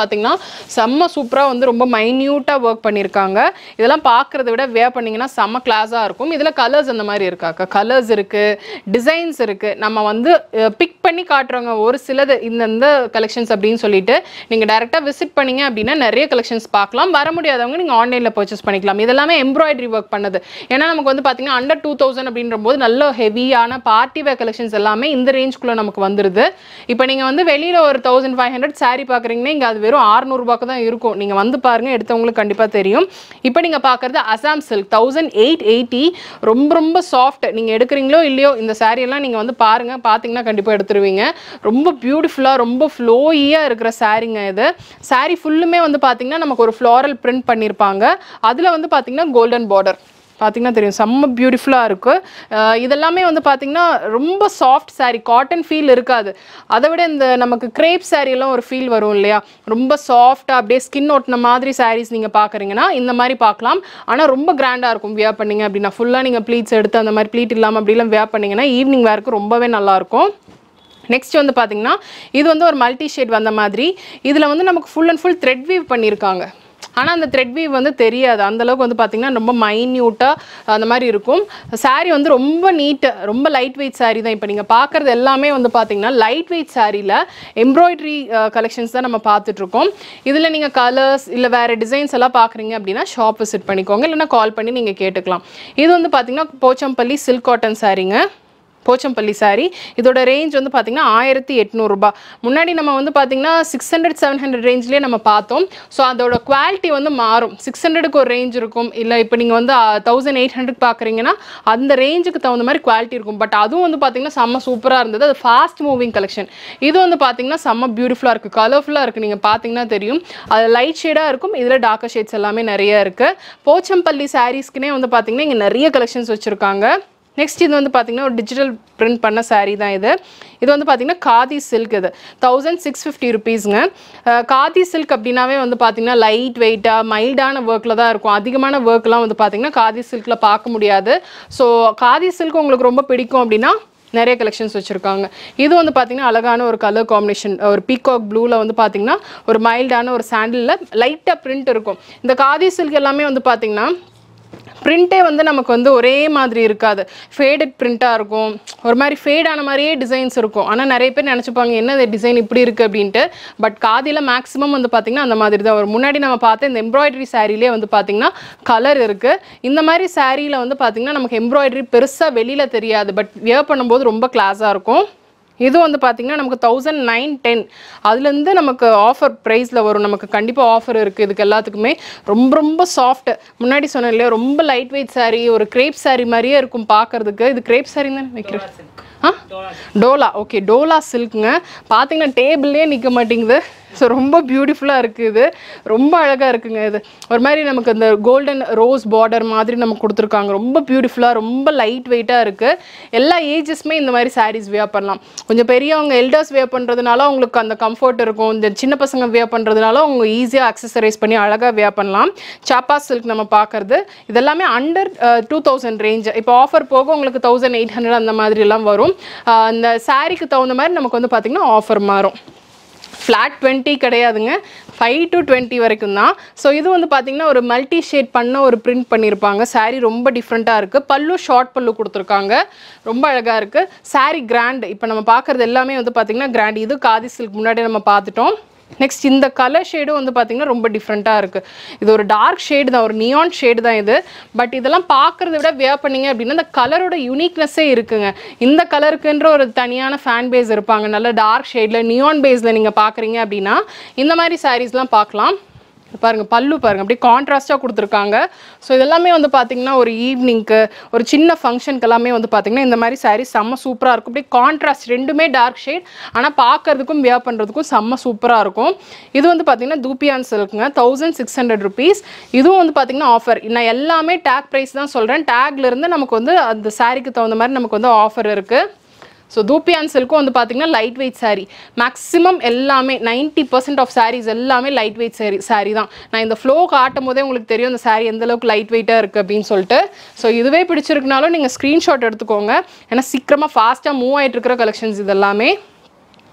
பார்த்தீங்கன்னா செம்ம சூப்பராக வந்து ரொம்ப மைன்யூட்டாக ஒர்க் பண்ணியிருக்காங்க. இதெல்லாம் பார்க்குறத விட வேர் பண்ணிங்கன்னா செம்ம கிளாஸாக இருக்கும். இதில் கலர்ஸ் அந்த மாதிரி இருக்காக்கா, கலர்ஸ் இருக்குது, டிசைன்ஸ் இருக்குது. நம்ம வந்து பிக் பண்ணி காட்டுறவங்க ஒரு சிலது இந்தந்த கலெக்ஷன்ஸ் அப்படின்னு சொல்லிட்டு நீங்கள் டேரெக்டாக விசிட் பண்ணிங்க அப்படின்னா நிறைய கலெக்ஷன்ஸ் பார்க்கலாம். வர முடியாதவங்க நீங்கள் ஆன்லைனில் பர்ச்சேஸ் பண்ணிக்கலாம். இதெல்லாமே எம்ப்ராய்டரி ஒர்க் பண்ணது. ஏன்னா நமக்கு வந்து பார்த்தீங்கன்னா அண்டர் டூ தௌசண்ட் அப்படின்ற போது நல்ல ஹெவியான பார்ட்டி வேர் கலெக்ஷன்ஸ் எல்லாமே இந்த ரேஞ்சுக்குள்ளே நமக்கு வந்துடுது. இப்போ நீங்கள் வந்து வெளியில் ஒரு தௌசண்ட் ஃபைவ் ஹண்ட்ரட் சாரீ பார்க்குறீங்கன்னா இங்கே அது வெறும் ஆறுநூறுபாக்கு தான் இருக்கும். நீங்கள் வந்து பாருங்கள், எடுத்தவங்களுக்கு கண்டிப்பாக தெரியும். இப்போ நீங்கள் பார்க்குறது Assam silk thousand eight eighty ரொம்ப ரொம்ப சாஃப்ட். நீங்கள் எடுக்கிறீங்களோ இல்லையோ இந்த சாரீ எல்லாம் நீங்கள் வந்து பாருங்கள், பார்த்தீங்கன்னா கண்டிப்பாக எடுத்துருவீங்க. ரொம்ப பியூட்டிஃபுல்லாக ரொம்ப ஃப்ளோயியாக இருக்கிற சாரீங்க இது. சாரீ ஃபுல்லுமே வந்து பார்த்தீங்கன்னா நமக்கு ஒரு ஃப்ளாரல் பிரிண்ட் பண்ணியிருப்பாங்க. அதில் வந்து பார்த்தீங்கன்னா கோல்டன் பார்டர் பார்த்தீங்கன்னா தெரியும், செம்ம பியூட்டிஃபுல்லாக இருக்குது. இதெல்லாமே வந்து பார்த்தீங்கன்னா ரொம்ப சாஃப்ட் சாரீ, காட்டன் ஃபீல் இருக்காது. அதை விட இந்த நமக்கு கிரேப் சாரீலாம் ஒரு ஃபீல் வரும் இல்லையா, ரொம்ப சாஃப்டாக அப்படியே ஸ்கின் ஒட்டின மாதிரி சாரீஸ் நீங்கள் பார்க்குறீங்கன்னா இந்த மாதிரி பார்க்கலாம். ஆனால் ரொம்ப கிராண்டாக இருக்கும் வியர் பண்ணிங்க அப்படின்னா. ஃபுல்லாக நீங்கள் ப்ளீட்ஸ் எடுத்து அந்த மாதிரி ப்ளீட் இல்லாமல் அப்படிலாம் வியர் பண்ணிங்கன்னா ஈவினிங் வேருக்கு ரொம்பவே நல்லாயிருக்கும். நெக்ஸ்ட் வந்து பார்த்தீங்கன்னா இது வந்து ஒரு மல்டி ஷேட் வந்த மாதிரி. இதில் வந்து நமக்கு full and full thread weave பண்ணியிருக்காங்க. ஆனால் அந்த த்ரெட் வீவ் வந்து தெரியாது அந்தளவுக்கு வந்து பார்த்திங்கன்னா ரொம்ப மைன்யூட்டாக அந்த மாதிரி இருக்கும். சாரீ வந்து ரொம்ப நீட்டு, ரொம்ப லைட் வெயிட் சாரீ தான். இப்போ நீங்கள் பார்க்குறது எல்லாமே வந்து பார்த்திங்கன்னா லைட் வெயிட் சாரியில் எம்ப்ராய்டரி கலெக்ஷன்ஸ் தான் நம்ம பார்த்துட்ருக்கோம். இதில் நீங்கள் கலர்ஸ் இல்லை வேறு டிசைன்ஸ் எல்லாம் பார்க்குறீங்க அப்படின்னா ஷாப் விசிட் பண்ணிக்கோங்க, இல்லைனா கால் பண்ணி நீங்கள் கேட்டுக்கலாம். இது வந்து பார்த்திங்கன்னா போச்சம்பள்ளி சில்க் காட்டன் சாரீங்க, போச்சம்பள்ளி சாரீ. இதோட ரேஞ்ச் வந்து பார்த்திங்கன்னா ஆயிரத்தி எட்நூறுபா. முன்னாடி நம்ம வந்து பார்த்திங்கன்னா சிக்ஸ் ஹண்ட்ரட் செவன் ஹண்ட்ரட் ரேஞ்ச்லேயே நம்ம பார்த்தோம். ஸோ அதோட குவாலிட்டி வந்து மாறும். சிக்ஸ் ஹண்ட்ரடுக்கு ஒரு ரேஞ்ச் இருக்கும், இல்லை இப்போ நீங்கள் வந்து தௌசண்ட் எயிட் ஹண்ட்ரட் பார்க்குறீங்கன்னா அந்த ரேஞ்சுக்கு தகுந்த மாதிரி குவாலிட்டி இருக்கும். பட் அதுவும் வந்து பார்த்திங்கன்னா செம்ம சூப்பராக இருந்தது. அது ஃபாஸ்ட் மூவிங் கலெக்ஷன். இது வந்து பார்த்திங்கன்னா செம்ம பியூட்டிஃபுல்லாக இருக்குது, கலர்ஃபுல்லாக இருக்குது. நீங்கள் பார்த்தீங்கன்னா தெரியும், அது லைட் ஷேடாக இருக்கும். இதில் டார்க்கர் ஷேட்ஸ் எல்லாமே நிறைய இருக்குது. போச்சம்பள்ளி சாரீஸ்க்குனே வந்து பார்த்திங்கன்னா இங்கே நிறைய கலெக்ஷன்ஸ் வச்சுருக்காங்க. நெக்ஸ்ட் இது வந்து பார்த்திங்கன்னா ஒரு டிஜிட்டல் பிரிண்ட் பண்ண சாரீ தான் இது. இது வந்து பார்த்திங்கன்னா காதி சில்க். இது தௌசண்ட் சிக்ஸ் ஃபிஃப்டி ருபீஸுங்க. காதி சில்க் அப்படின்னாவே வந்து பார்த்திங்கன்னா லைட் வெயிட்டாக மைல்டான ஒர்க்கில் தான் இருக்கும். அதிகமான ஒர்க்லாம் வந்து பார்த்திங்கன்னா காதி சில்கில் பார்க்க முடியாது. ஸோ காதி சில்க் உங்களுக்கு ரொம்ப பிடிக்கும் அப்படின்னா நிறைய கலெக்ஷன்ஸ் வச்சுருக்காங்க. இது வந்து பார்த்திங்கன்னா அழகான ஒரு கலர் காம்பினேஷன், ஒரு பீகாக் ப்ளூவில் வந்து பார்த்திங்கன்னா ஒரு மைல்டான ஒரு சாண்டிலில் லைட்டாக பிரிண்ட் இருக்கும். இந்த காதி சில்க் எல்லாமே வந்து பார்த்திங்கன்னா பிரிண்ட்டே வந்து நமக்கு வந்து ஒரே மாதிரி இருக்காது, ஃபேடட் பிரிண்ட்டாக இருக்கும். ஒரு மாதிரி ஃபேடான மாதிரியே டிசைன்ஸ் இருக்கும். ஆனால் நிறைய பேர் நினச்சிப்பாங்க என்ன டிசைன் இப்படி இருக்குது அப்படின்ட்டு. பட் காதியில் மேக்ஸிமம் வந்து பார்த்திங்கன்னா அந்த மாதிரி தான் வரும். முன்னாடி நம்ம பார்த்த இந்த எம்ப்ராய்டரி சாரீலே வந்து பார்த்திங்கன்னா கலர் இருக்குது. இந்த மாதிரி சாரியில் வந்து பார்த்திங்கன்னா நமக்கு எம்ப்ராய்டரி பெருசாக வெளியில் தெரியாது, பட் வியர் பண்ணும்போது ரொம்ப கிளாஸாக இருக்கும். இது வந்து பார்த்திங்கன்னா நமக்கு தௌசண்ட் நைன் டென் அதுலேருந்து நமக்கு ஆஃபர் ப்ரைஸில் வரும். நமக்கு கண்டிப்பாக ஆஃபர் இருக்குது இதுக்கு எல்லாத்துக்குமே. ரொம்ப ரொம்ப சாஃப்ட், முன்னாடி சொன்னேன் இல்லையா, ரொம்ப லைட் வெயிட் சாரீ, ஒரு கிரேப் சாரீ மாதிரியே இருக்கும் பார்க்குறதுக்கு. இது கிரேப் சாரீ தானே வைக்கிறேன். ஆ டோலா, ஓகே, டோலா சில்க்குங்க. பார்த்தீங்கன்னா டேபிள்லேயே நிற்க மாட்டேங்குது. ஸோ ரொம்ப பியூட்டிஃபுல்லாக இருக்குது, இது ரொம்ப அழகாக இருக்குங்க. இது ஒரு மாதிரி நமக்கு இந்த கோல்டன் ரோஸ் பார்டர் மாதிரி நமக்கு கொடுத்துருக்காங்க. ரொம்ப பியூட்டிஃபுல்லாக, ரொம்ப லைட் வெயிட்டாக இருக்குது. எல்லா ஏஜஸ்மே இந்த மாதிரி சாரீஸ் வியர் பண்ணலாம். கொஞ்சம் பெரியவங்க எல்டர்ஸ் வியர் பண்ணுறதுனால உங்களுக்கு அந்த கம்ஃபர்ட் இருக்கும். இந்த சின்ன பசங்க வியர் பண்ணுறதுனால அவங்க ஈஸியாக அக்சசரைஸ் பண்ணி அழகாக வியர் பண்ணலாம். சாப்பா சில்க் நம்ம பார்க்குறது இதெல்லாமே அண்டர் டூ தௌசண்ட் ரேஞ்ச். இப்போ ஆஃபர் போக உங்களுக்கு தௌசண்ட் எயிட் ஹண்ட்ரட் அந்த மாதிரிலாம் வரும். அந்த சாரீக்கு தகுந்த மாதிரி நமக்கு வந்து பார்த்திங்கன்னா ஆஃபர் மாறும். ஃப்ளாட் டுவெண்ட்டி கிடையாதுங்க, ஃபைவ் டு டுவெண்ட்டி வரைக்கும் தான். ஸோ இது வந்து பார்த்திங்கன்னா ஒரு மல்டி ஷேட் பண்ண ஒரு பிரிண்ட் பண்ணியிருப்பாங்க. சாரீ ரொம்ப டிஃப்ரெண்ட்டாக இருக்குது. பல்லு ஷார்ட் பல்லு கொடுத்துருக்காங்க, ரொம்ப அழகாக இருக்குது. சாரீ கிராண்ட். இப்போ நம்ம பார்க்குறது எல்லாமே வந்து பார்த்திங்கன்னா கிராண்ட். இது காதி சில்க் முன்னாடி நம்ம பார்த்துட்டோம். நெக்ஸ்ட் இந்த கலர் ஷேடும் வந்து பார்த்திங்கன்னா ரொம்ப டிஃப்ரெண்ட்டாக இருக்குது. இது ஒரு டார்க் ஷேடு தான், ஒரு நியான் ஷேடு தான் இது. பட் இதெல்லாம் பார்க்குறத விட வியர் பண்ணிங்க அப்படின்னா இந்த கலரோட யூனிக்னஸ்ஸே இருக்குங்க. இந்த கலருக்குன்ற ஒரு தனியான ஃபேன் பேஸ் இருப்பாங்க. நல்ல டார்க் ஷேடில் நியான் பேஸில் நீங்கள் பார்க்குறீங்க அப்படின்னா இந்த மாதிரி சாரீஸ்லாம் பார்க்கலாம். பாருங்கள், பல்லு பாருங்கள், அப்படியே கான்ட்ராஸ்ட்டாக கொடுத்துருக்காங்க. ஸோ இதெல்லாமே வந்து பார்த்திங்கன்னா ஒரு ஈவினிங்க்கு, ஒரு சின்ன ஃபங்க்ஷனுக்கு எல்லாமே வந்து பார்த்திங்கன்னா இந்த மாதிரி சாரீ செம்ம சூப்பராக இருக்கும். அப்படியே கான்ட்ராஸ்ட், ரெண்டுமே டார்க் ஷேட், ஆனால் பார்க்குறதுக்கும் வியர் பண்ணுறதுக்கும் செம்ம சூப்பராக இருக்கும். இது வந்து பார்த்திங்கன்னா தூப்பியான் சில்க்குங்க, தௌசண்ட் சிக்ஸ் ஹண்ட்ரட் ருபீஸ். இதுவும் வந்து பார்த்திங்கன்னா ஆஃபர். நான் எல்லாமே டேக் ப்ரைஸ் தான் சொல்கிறேன். டேக்லேருந்து நமக்கு வந்து அந்த சாரீக்கு தகுந்த மாதிரி நமக்கு வந்து ஆஃபர் இருக்குது. ஸோ தூப்பியான் சில்க்கும் வந்து பார்த்திங்கன்னா லைட் வெயிட் சாரீ. மேக்ஸிமம் எல்லாமே நைன்ட்டி பர்சன்ட் ஆஃப் சாரீஸ் எல்லாமே லைட் வெயிட் சாரீ சாரீ தான். நான் இந்த ஃப்ளோ காட்டும் போதே உங்களுக்கு தெரியும் இந்த சாரீ எந்தளவுக்கு லைட் வெயிட்டாக இருக்குது அப்படின்னு சொல்லிட்டு. ஸோ இதுவே பிடிச்சிருக்குனாலும் நீங்கள் ஸ்க்ரீன்ஷாட் எடுத்துக்கோங்க, ஏன்னா சீக்கிரமாக ஃபாஸ்ட்டாக மூவ் ஆகிட்டு இருக்கிற கலெக்ஷன்ஸ் இதெல்லாமே.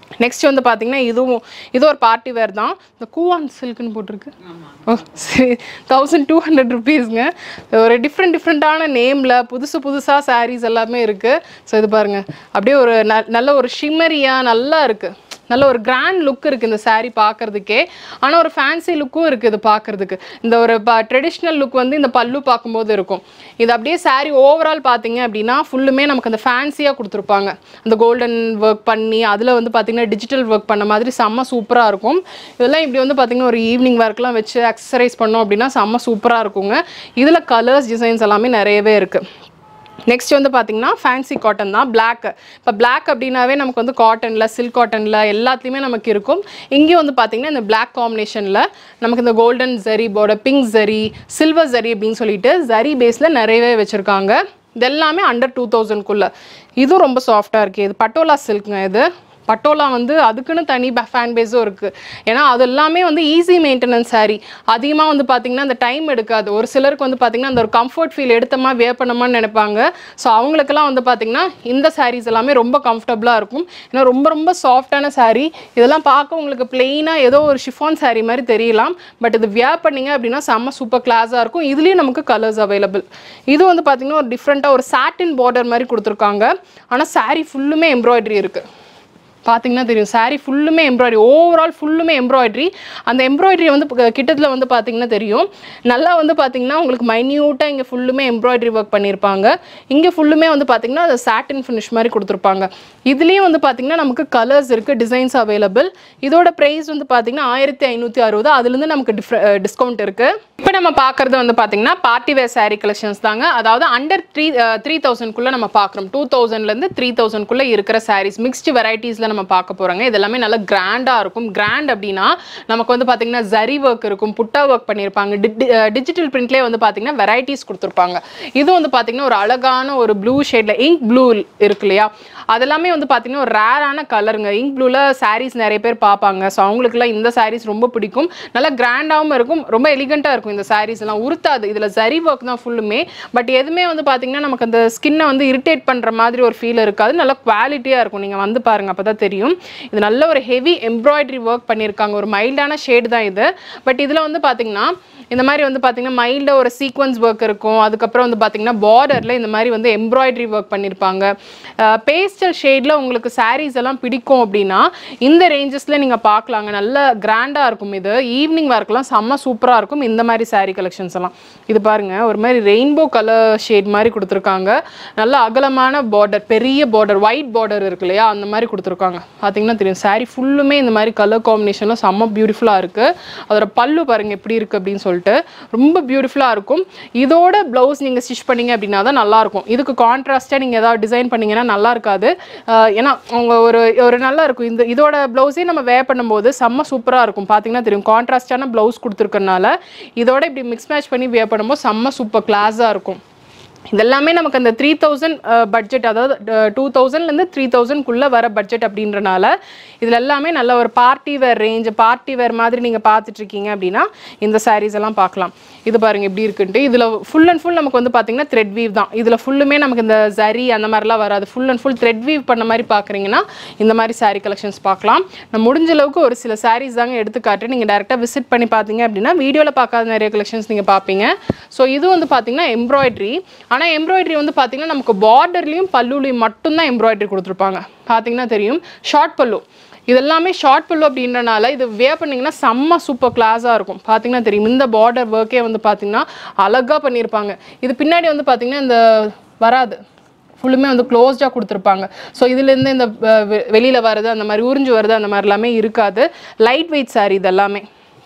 நெக்ஸ்ட் வந்து பார்த்தீங்கன்னா இதுவும் இது ஒரு பார்ட்டி வேர் தான். இந்த கூவான் சில்க்னு போட்டிருக்கு. ஓ சரி, தௌசண்ட் டூ ஹண்ட்ரட் ருபீஸ்ங்க. ஒரு டிஃப்ரெண்ட் டிஃப்ரெண்ட்டான நேமில் புதுசு புதுசாக சாரீஸ் எல்லாமே இருக்குது. ஸோ இது பாருங்கள், அப்படியே ஒரு ந நல்ல ஒரு ஷிம்மரியாக நல்லா இருக்குது. நல்ல ஒரு கிராண்ட் லுக் இருக்குது இந்த சாரீ பார்க்குறதுக்கே. ஆனால் ஒரு ஃபேன்சி லுக்கும் இருக்குது இது பார்க்குறதுக்கு. இந்த ஒரு ப ட்ரெடிஷ்னல் லுக் வந்து இந்த பல்லு பார்க்கும்போது இருக்கும். இது அப்படியே சாரீ ஓவரால் பார்த்தீங்க அப்படின்னா ஃபுல்லுமே நமக்கு அந்த ஃபேன்சியாக கொடுத்துருப்பாங்க. அந்த கோல்டன் ஒர்க் பண்ணி அதில் வந்து பார்த்திங்கன்னா டிஜிட்டல் ஒர்க் பண்ண மாதிரி செம்ம சூப்பராக இருக்கும். இதெல்லாம் இப்படி வந்து பார்த்திங்கன்னா ஒரு ஈவினிங் ஒர்க்லாம் வச்சு எக்ஸசைஸ் பண்ணோம் அப்படின்னா செம்ம சூப்பராக இருக்குங்க. இதில் கலர்ஸ் டிசைன்ஸ் எல்லாமே நிறையவே இருக்குது. நெக்ஸ்ட் வந்து பார்த்திங்கன்னா ஃபேன்சி காட்டன் தான், பிளாக். இப்போ பிளாக் அப்படின்னாவே நமக்கு வந்து காட்டனில், சில்க் காட்டனில் எல்லாத்துலேயுமே நமக்கு இருக்கும். இங்கேயும் வந்து பார்த்திங்கன்னா இந்த பிளாக் காம்பினேஷனில் நமக்கு இந்த golden zari border, pink zari, silver zari அப்படின்னு சொல்லிட்டு ஜரி பேஸில் நிறையவே வச்சுருக்காங்க. இது எல்லாமே அண்டர் டூ தௌசண்ட்குள்ளே. இதுவும் ரொம்ப சாஃப்டாக இருக்குது. இது பட்டோலா சில்க்குங்க. இது பட்டோலா வந்து அதுக்குன்னு தனி ஃபேன் பேஸும் இருக்குது. ஏன்னா அது எல்லாமே வந்து ஈஸி மெயின்டெனன்ஸ் சாரீ. அதிகமாக வந்து பார்த்திங்கன்னா அந்த டைம் எடுக்காது. ஒரு சிலருக்கு வந்து பார்த்திங்கன்னா அந்த ஒரு கம்ஃபர்ட் ஃபீல் எடுத்தமா வேர் பண்ணமான்னு நினைப்பாங்க. ஸோ அவங்களுக்கெல்லாம் வந்து பார்த்திங்கன்னா இந்த சாரீஸ் எல்லாமே ரொம்ப கம்ஃபர்டபுளாக இருக்கும். ஏன்னா ரொம்ப ரொம்ப சாஃப்டான சாரீ. இதெல்லாம் பார்க்க உங்களுக்கு பிளெயினாக ஏதோ ஒரு ஷிஃபான் சாரீ மாதிரி தெரியலாம். பட் இது வேர் பண்ணிங்க அப்படின்னா செம்ம சூப்பர் கிளாஸாக இருக்கும். இதுலேயும் நமக்கு கலர்ஸ் அவைலபிள். இது வந்து பார்த்திங்கன்னா ஒரு டிஃப்ரெண்ட்டாக ஒரு சாட்டின் பார்டர் மாதிரி கொடுத்துருக்காங்க. ஆனால் சாரீ ஃபுல்லுமே எம்ப்ராய்டரி இருக்குது. பார்த்தீங்கன்னா தெரியும், சாரீ ஃபுல்லுமே எம்ப்ராய்டரி, ஓவரால் ஃபுல்லுமே எம்ப்ராய்டரி. அந்த எம்ப்ராய்டரி வந்து கிட்டத்தில் வந்து பார்த்தீங்கன்னா தெரியும். நல்லா வந்து பார்த்தீங்கன்னா உங்களுக்கு மைன்யூட்டாக இங்கே ஃபுல்லுமே எம்ப்ராய்டரி ஒர்க் பண்ணியிருப்பாங்க. இங்கே ஃபுல்லுமே வந்து பார்த்தீங்கன்னா அது சாட்டின் ஃபினிஷ் மாதிரி கொடுத்துருப்பாங்க. இதுலேயும் வந்து பார்த்தீங்கன்னா நமக்கு கலர்ஸ் இருக்குது, டிசைன்ஸ் அவைலபிள். இதோட ப்ரைஸ் வந்து பார்த்தீங்கன்னா ஆயிரத்தி ஐநூற்றி அறுபது. அதுலேருந்து நமக்கு டிஃப்ரெ டிஸ்கவுண்ட் இருக்குது. இப்போ நம்ம பார்க்குறது வந்து பார்த்தீங்கன்னா பார்ட்டி வேர் சாரீ கலெக்ஷன்ஸ் தாங்க. அதாவது அண்டர் த்ரீ த்ரீ தௌசண்ட்குள்ளே நம்ம பார்க்குறோம். டூ தௌசண்ட்லேருந்து த்ரீ தௌசண்ட்குள்ளே இருக்கிற சாரீஸ் மிக்ஸ்டு வெரைட்டிஸில் நம்ம பார்க்க போகிறோங்க. இது எல்லாமே நல்லா கிராண்டாக இருக்கும். கிராண்ட் அப்படின்னா நமக்கு வந்து பார்த்தீங்கன்னா ஜரி ஒர்க் இருக்கும், புட்டா ஒர்க் பண்ணியிருப்பாங்க. டிஜிட்டல் பிரிண்ட்லேயே வந்து பார்த்தீங்கன்னா வெரைட்டிஸ் கொடுத்துருப்பாங்க. இது வந்து பார்த்தீங்கன்னா ஒரு அழகான ஒரு ப்ளூ ஷேடில் இங்க் ப்ளூ இருக்கு இல்லையா, அதெல்லாமே வந்து பார்த்தீங்கன்னா ஒரு ரேரான கலருங்க. இங்க் ப்ளூவில் சாரீஸ் நிறைய பேர் பார்ப்பாங்க. ஸோ அவங்களுக்குலாம் இந்த சாரீஸ் ரொம்ப பிடிக்கும். நல்லா கிராண்டாகவும் இருக்கும், ரொம்ப எலிகண்ட்டாக இருக்கும். இந்த சாரீஸ் எல்லாம் உருத்தாது. இதில் ஜரி ஒர்க் தான் ஃபுல்லுமே. பட் எதுவுமே வந்து பார்த்தீங்கன்னா நமக்கு அந்த ஸ்கின்னை வந்து இரிட்டேட் பண்ணுற மாதிரி ஒரு ஃபீல் இருக்காது. நல்லா குவாலிட்டியாக இருக்கும். நீங்கள் வந்து பாருங்கள், அப்போ தான் தெரியும். இது நல்ல ஒரு ஹெவி எம்ப்ராய்டரி ஒர்க் பண்ணியிருக்காங்க. ஒரு மைல்டான ஷேடு தான் இது. பட் இதில் வந்து பார்த்தீங்கன்னா இந்த மாதிரி வந்து பார்த்தீங்கன்னா மைல்டாக ஒரு சீக்வன்ஸ் ஒர்க் இருக்கும். அதுக்கப்புறம் வந்து பார்த்தீங்கன்னா பார்டரில் இந்த மாதிரி வந்து எம்ப்ராய்டரி ஒர்க் பண்ணியிருப்பாங்க. பேஸ்டல் ஷேடில் உங்களுக்கு சாரீஸ் எல்லாம் பிடிக்கும் அப்படின்னா இந்த ரேஞ்சஸில் நீங்கள் பார்க்கலாங்க. நல்ல கிராண்டாக இருக்கும். இது ஈவினிங் ஒர்க்லாம் செம்ம சூப்பராக இருக்கும். இந்த மாதிரி சாரீ கலெக்ஷன்ஸ் எல்லாம் இது பாருங்கள், ஒரு மாதிரி ரெயின்போ கலர் ஷேட் மாதிரி கொடுத்துருக்காங்க. நல்ல அகலமான பார்டர், பெரிய பார்டர், ஒயிட் பார்டர் இருக்கு இல்லையா, அந்த மாதிரி கொடுத்துருக்காங்க. பார்த்தீங்கன்னா தெரியும், சாரீ ஃபுல்லுமே இந்த மாதிரி கலர் காம்பினேஷனில் செம்ம பியூட்டிஃபுல்லாக இருக்குது. அதோட பல்லு பாருங்கள் எப்படி இருக்குது அப்படின்னு சொல்லிட்டு ரொம்ப பியூட்டிஃபுல்லாக இருக்கும். இதோட ப்ளவுஸ் நீங்கள் ஸ்டிச் பண்ணிங்க அப்படின்னா தான் நல்லாயிருக்கும். இதுக்கு கான்ட்ராஸ்ட்டாக நீங்கள் ஏதாவது டிசைன் பண்ணிங்கன்னா நல்லா இருக்காது. ஏன்னா அவங்க ஒரு ஒரு நல்லா இருக்கும். இந்த இதோட ப்ளவுஸே நம்ம வேர் பண்ணும்போது செம்ம சூப்பராக இருக்கும். பார்த்தீங்கன்னா தெரியும், கான்ட்ராஸ்டான ப்ளவுஸ் கொடுத்துருக்கனால இதோட இப்படி மிக்ஸ் மேட்ச் பண்ணி வேர் பண்ணும்போது செம்ம சூப்பர் கிளாஸாக இருக்கும். இதெல்லாமே நமக்கு அந்த த்ரீ தௌசண்ட் பட்ஜெட், அதாவது டூ தௌசண்ட்லேருந்து த்ரீ தௌசண்ட்குள்ளே வர பட்ஜெட் அப்படின்றனால இதில் எல்லாமே நல்ல ஒரு party wear range, party wear மாதிரி நீங்கள் பார்த்துட்ருக்கீங்க அப்படின்னா இந்த சாரீஸ் எல்லாம் பார்க்கலாம். இது பாருங்கள் எப்படி இருக்குன்ட்டு. இதில் ஃபுல் அண்ட் ஃபுல் நமக்கு வந்து பார்த்திங்கன்னா த்ரெட் வீவ் தான். இதில் ஃபுல்லுமே நமக்கு இந்த ஜரி அந்த மாதிரிலாம் வராது. Full and full thread weave பண்ண மாதிரி பார்க்குறீங்கன்னா இந்த மாதிரி சாரீ கலெக்ஷன்ஸ் பார்க்கலாம். நான் முடிஞ்ச அளவுக்கு ஒரு சில சாரீஸ் தாங்க எடுத்துக்காட்டு. நீங்கள் டேரெக்டாக விசிட் பண்ணி பார்த்தீங்க அப்படின்னா வீடியோவில் பார்க்காத நிறைய கலெக்ஷன்ஸ் நீங்கள் பார்ப்பீங்க. ஸோ இது வந்து பார்த்திங்கன்னா எம்ப்ராய்டரி. ஆனால் எம்ப்ராய்டரி வந்து பார்த்திங்கன்னா நமக்கு பார்டர்லேயும் பல்லுலையும் மட்டும்தான் எம்ப்ராய்டரி கொடுத்துருப்பாங்க. பார்த்தீங்கன்னா தெரியும், ஷார்ட் பல்லு. இதெல்லாமே ஷார்ட் பல்லு அப்படின்றனால இது வேர் பண்ணிங்கன்னா செம்ம சூப்பர் கிளாஸாக இருக்கும். பார்த்தீங்கன்னா தெரியும், இந்த பார்டர் ஒர்க்கே வந்து பார்த்திங்கன்னா அழகாக பண்ணியிருப்பாங்க. இது பின்னாடி வந்து பார்த்திங்கன்னா இந்த வராது, ஃபுல்லுமே வந்து க்ளோஸ்டாக கொடுத்துருப்பாங்க. ஸோ இதுலேருந்து இந்த வெளியில் வருது, அந்த மாதிரி உறிஞ்சு வருது, அந்த மாதிரி எல்லாமே இருக்காது. லைட் வெயிட் சாரீ இது எல்லாமே.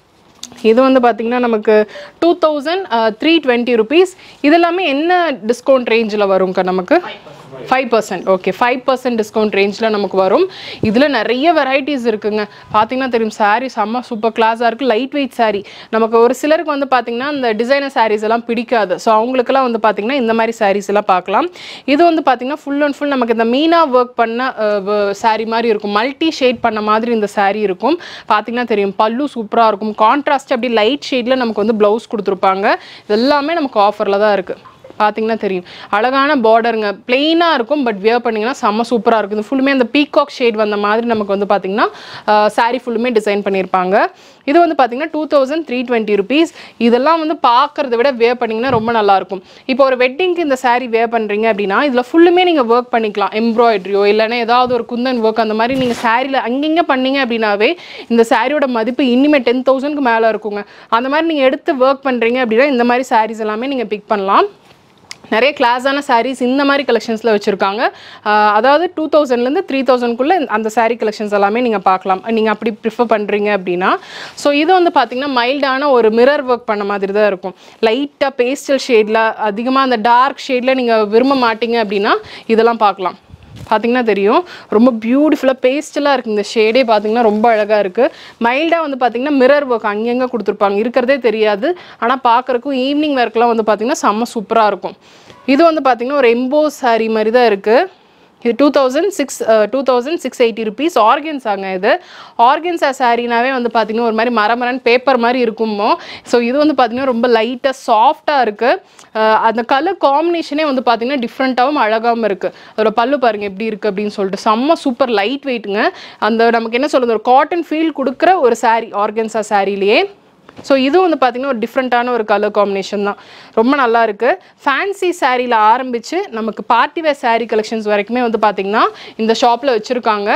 இது வந்து பார்த்திங்கன்னா நமக்கு two thousand three twenty rupees. இது எல்லாமே என்ன டிஸ்கவுண்ட் ரேஞ்சில் வரும்க்கா? நமக்கு five percent. Okay, five percent discount ரேஞ்சில் நமக்கு வரும். இதில் நிறைய வெரைட்டிஸ் இருக்குங்க. பார்த்திங்கன்னா தெரியும், சாரீ செம்ம சூப்பர் கிளாஸாக இருக்குது. Light weight sari. நமக்கு ஒரு சிலருக்கு வந்து பார்த்திங்கன்னா இந்த டிசைனர் சாரீஸ் எல்லாம் பிடிக்காது. ஸோ அவங்களுக்கெல்லாம் வந்து பார்த்திங்கன்னா இந்த மாதிரி சாரீஸ் எல்லாம் பார்க்கலாம். இது வந்து பார்த்திங்கன்னா ஃபுல் அண்ட் ஃபுல் நமக்கு இந்த மீனா ஒர்க் பண்ண சாரீ மாதிரி இருக்கும். மல்டி ஷேட் பண்ண மாதிரி இந்த சாரீ இருக்கும். பார்த்திங்கன்னா தெரியும், பல்லு சூப்பராக இருக்கும். கான்ட்ராஸ்ட் அப்படி லைட் ஷேடில் நமக்கு வந்து ப்ளவுஸ் கொடுத்துருப்பாங்க. இது எல்லாமே நமக்கு ஆஃபரில் தான் இருக்குது. பார்த்தீங்கன்னா தெரியும் அழகான பார்டருங்க பிளெயினாக இருக்கும் பட் வியர் பண்ணிங்கன்னா செம்ம சூப்பராக இருக்கும் இது ஃபுல்லுமே அந்த பீகாக் ஷேட் வந்த மாதிரி நமக்கு வந்து பார்த்திங்கன்னா சாரீ ஃபுல்லுமே டிசைன் பண்ணியிருப்பாங்க இது வந்து பார்த்திங்கன்னா two thousand three twenty rupees இதெல்லாம் வந்து பார்க்குறத விட வியர் பண்ணிங்கன்னா ரொம்ப நல்லாயிருக்கும் இப்போ ஒரு வெட்டிங்க்கு இந்த சாரீ வியர் பண்ணுறீங்க அப்படின்னா இதில் ஃபுல்லுமே நீங்கள் ஒர்க் பண்ணிக்கலாம் எம்ப்ராய்டரியோ இல்லைன்னா ஏதாவது ஒரு குந்தன் ஒர்க் அந்த மாதிரி நீங்கள் சாரியில் அங்கங்கே பண்ணீங்க அப்படின்னாவே இந்த சாரியோட மதிப்பு இனிமே டென் தௌசண்ட்க்கு மேலே இருக்குங்க அந்த மாதிரி நீங்கள் எடுத்து ஒர்க் பண்ணுறீங்க அப்படின்னா இந்த மாதிரி சாரீஸ் எல்லாமே நீங்கள் பிக் பண்ணலாம் நிறைய கிளாஸான சாரீஸ் இந்த மாதிரி கலெக்ஷன்ஸில் வச்சுருக்காங்க அதாவது டூ தௌசண்ட்லேருந்து த்ரீ தௌசண்ட்குள்ளே அந்த சாரீ கலெக்ஷன்ஸ் எல்லாமே நீங்கள் பார்க்கலாம் நீங்கள் அப்படி ப்ரிஃபர் பண்ணுறீங்க அப்படின்னா ஸோ இது வந்து பார்த்திங்கன்னா மைல்டான ஒரு மிரர் ஒர்க் பண்ண மாதிரி தான் இருக்கும் லைட்டாக பேஸ்டல் ஷேடில் அதிகமாக அந்த டார்க் ஷேடில் நீங்கள் விரும்ப மாட்டீங்க அப்படின்னா இதெல்லாம் பார்க்கலாம் பார்த்தீங்கன்னா தெரியும் ரொம்ப பியூட்டிஃபுல்லாக பேஸ்டலாக இருக்குது இந்த ஷேடே பார்த்தீங்கன்னா ரொம்ப அழகாக இருக்குது மைல்டாக வந்து பார்த்திங்கன்னா மிரர் ஒர்க் அங்கங்கே கொடுத்துருப்பாங்க இருக்கிறதே தெரியாது ஆனால் பார்க்குறக்கும் ஈவினிங் ஒர்க்லாம் வந்து பார்த்திங்கன்னா செம்ம சூப்பராக இருக்கும் இது வந்து பார்த்திங்கன்னா ஒரு எம்போஸ் சாரீ மாதிரி தான் இருக்குது இது two thousand six two thousand six eighty rupees ஆர்கன்ஸாங்க இது ஆர்கன்ஸா சாரீனாவே வந்து பார்த்திங்கன்னா ஒரு மாதிரி மரமரன் பேப்பர் மாதிரி இருக்குமோ ஸோ இது வந்து பார்த்திங்கன்னா ரொம்ப லைட்டாக சாஃப்டாக இருக்குது அந்த கலர் காம்பினேஷனே வந்து பார்த்திங்கன்னா டிஃப்ரெண்ட்டாகவும் அழகாகவும் இருக்குது அதோட பல்லு பாருங்கள் எப்படி இருக்குது அப்படின்னு சொல்லிட்டு செம்ம சூப்பர் லைட் வெயிட்டுங்க அந்த நமக்கு என்ன சொல்கிறது ஒரு காட்டன் ஃபீல் கொடுக்குற ஒரு சாரீ ஆர்கன்ஸா சாரீலேயே ஸோ இதுவும் வந்து பார்த்திங்கன்னா ஒரு டிஃப்ரெண்ட்டான ஒரு கலர் காம்பினேஷன் தான் ரொம்ப நல்லா இருக்குது ஃபேன்சி சாரியில் ஆரம்பித்து நமக்கு பார்ட்டி வேர் சாரீ கலெக்ஷன்ஸ் வரைக்குமே வந்து பார்த்திங்கன்னா இந்த ஷாப்பில் வச்சுருக்காங்க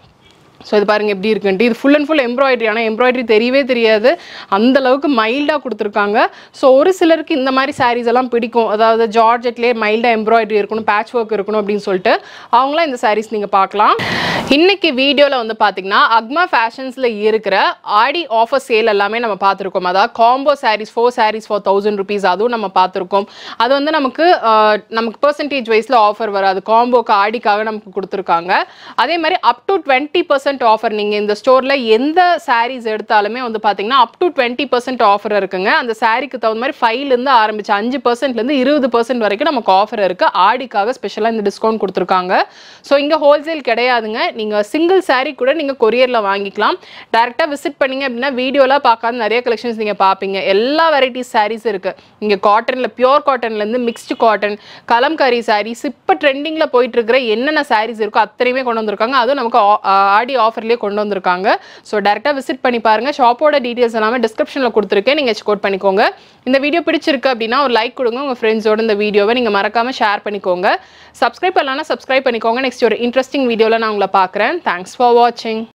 ஸோ இது பாருங்கள் எப்படி இருக்குன்ட்டு இது ஃபுல் அண்ட் ஃபுல் எம்ப்ராய்டரி ஆனால் எம்ப்ராய்டரி தெரியவே தெரியாது அந்தளவுக்கு மைல்டாக கொடுத்துருக்காங்க ஸோ ஒரு சிலருக்கு இந்த மாதிரி சாரீஸ் எல்லாம் பிடிக்கும் அதாவது ஜார்ஜெட்லேயே மைல்டாக எம்ப்ராய்டரி இருக்கணும் பேட்ச் ஒர்க் இருக்கணும் அப்படின்னு சொல்லிட்டு அவங்களாம் இந்த சாரீஸ் நீங்கள் பார்க்கலாம் இன்றைக்கி வீடியோவில் வந்து பார்த்திங்கன்னா அக்மா ஃபேஷன்ஸில் இருக்கிற ஆடி ஆஃபர் சேல் எல்லாமே நம்ம பார்த்துருக்கோம் அதாவது combo saris four saris for thousand rupees அதுவும் நம்ம பார்த்துருக்கோம் அது வந்து நமக்கு நமக்கு பர்சன்டேஜ் வைஸில் ஆஃபர் வராது காம்போக்கு ஆடிக்காக நமக்கு கொடுத்துருக்காங்க அதே மாதிரி up to twenty percent offer நீங்கள் இந்த ஸ்டோரில் எந்த சாரீஸ் எடுத்தாலுமே வந்து பார்த்தீங்கன்னா up to twenty percent offer இருக்குங்க அந்த சாரீக்கு தகுந்த மாதிரி ஃபைவ்லேருந்து ஆரம்பிச்சு அஞ்சு பர்சன்ட்லேருந்து இருபது பர்சன்ட் வரைக்கும் நமக்கு ஆஃபர் இருக்குது ஆடிக்காக ஸ்பெஷலாக இந்த டிஸ்கவுண்ட் கொடுத்துருக்காங்க ஸோ இங்கே ஹோல்சேல் கிடையாதுங்க நீங்கள் சிங்கிள் சாரீ கூட நீங்கள் கொரியரில் வாங்கிக்கலாம் டேரெக்டாக விசிட் பண்ணிங்க அப்படின்னா வீடியோலாம் பார்க்காத நிறைய கலெக்ஷன்ஸ் நீங்கள் பார்ப்பீங்க எல்லா வெரைட்டிஸ் சாரீஸ் இருக்குது இங்கே காட்டனில் பியூர் காட்டன்லேருந்து மிக்ஸ்டு காட்டன் கலம்காரி சாரீஸ் இப்போ ட்ரெண்டிங்கில் போயிட்டு இருக்கிற என்னென்ன சாரீஸ் இருக்கோ அத்தனையுமே கொண்டு வந்திருக்காங்க அதுவும் நமக்கு ஆடி ஆஃபர்லேயே கொண்டு வந்திருக்காங்க ஸோ டேரெக்டாக விசிட் பண்ணி பாருங்கள் ஷாப்போட டீட்டெயில்ஸ் எல்லாமே டிஸ்கிரிப்ஷனில் கொடுத்துருக்கேன் நீங்கள் செக் அவுட் பண்ணிக்கோங்க இந்த வீடியோ பிடிச்சிருக்கு அப்படின்னா ஒரு லைக் கொடுங்க உங்கள் ஃப்ரெண்ட்ஸோட இந்த வீடியோவை நீங்கள் மறக்காமல் ஷேர் பண்ணிக்கோங்க சப்ஸ்கிரைப் பண்ணலாம்னா சப்ஸ்கிரைப் பண்ணிக்கோங்க நெக்ஸ்ட் ஒரு இன்ட்ரெஸ்டிங் வீடியோவில் நான் உங்களை பார்க்குறேன் தேங்க்ஸ் ஃபார் வாட்சிங்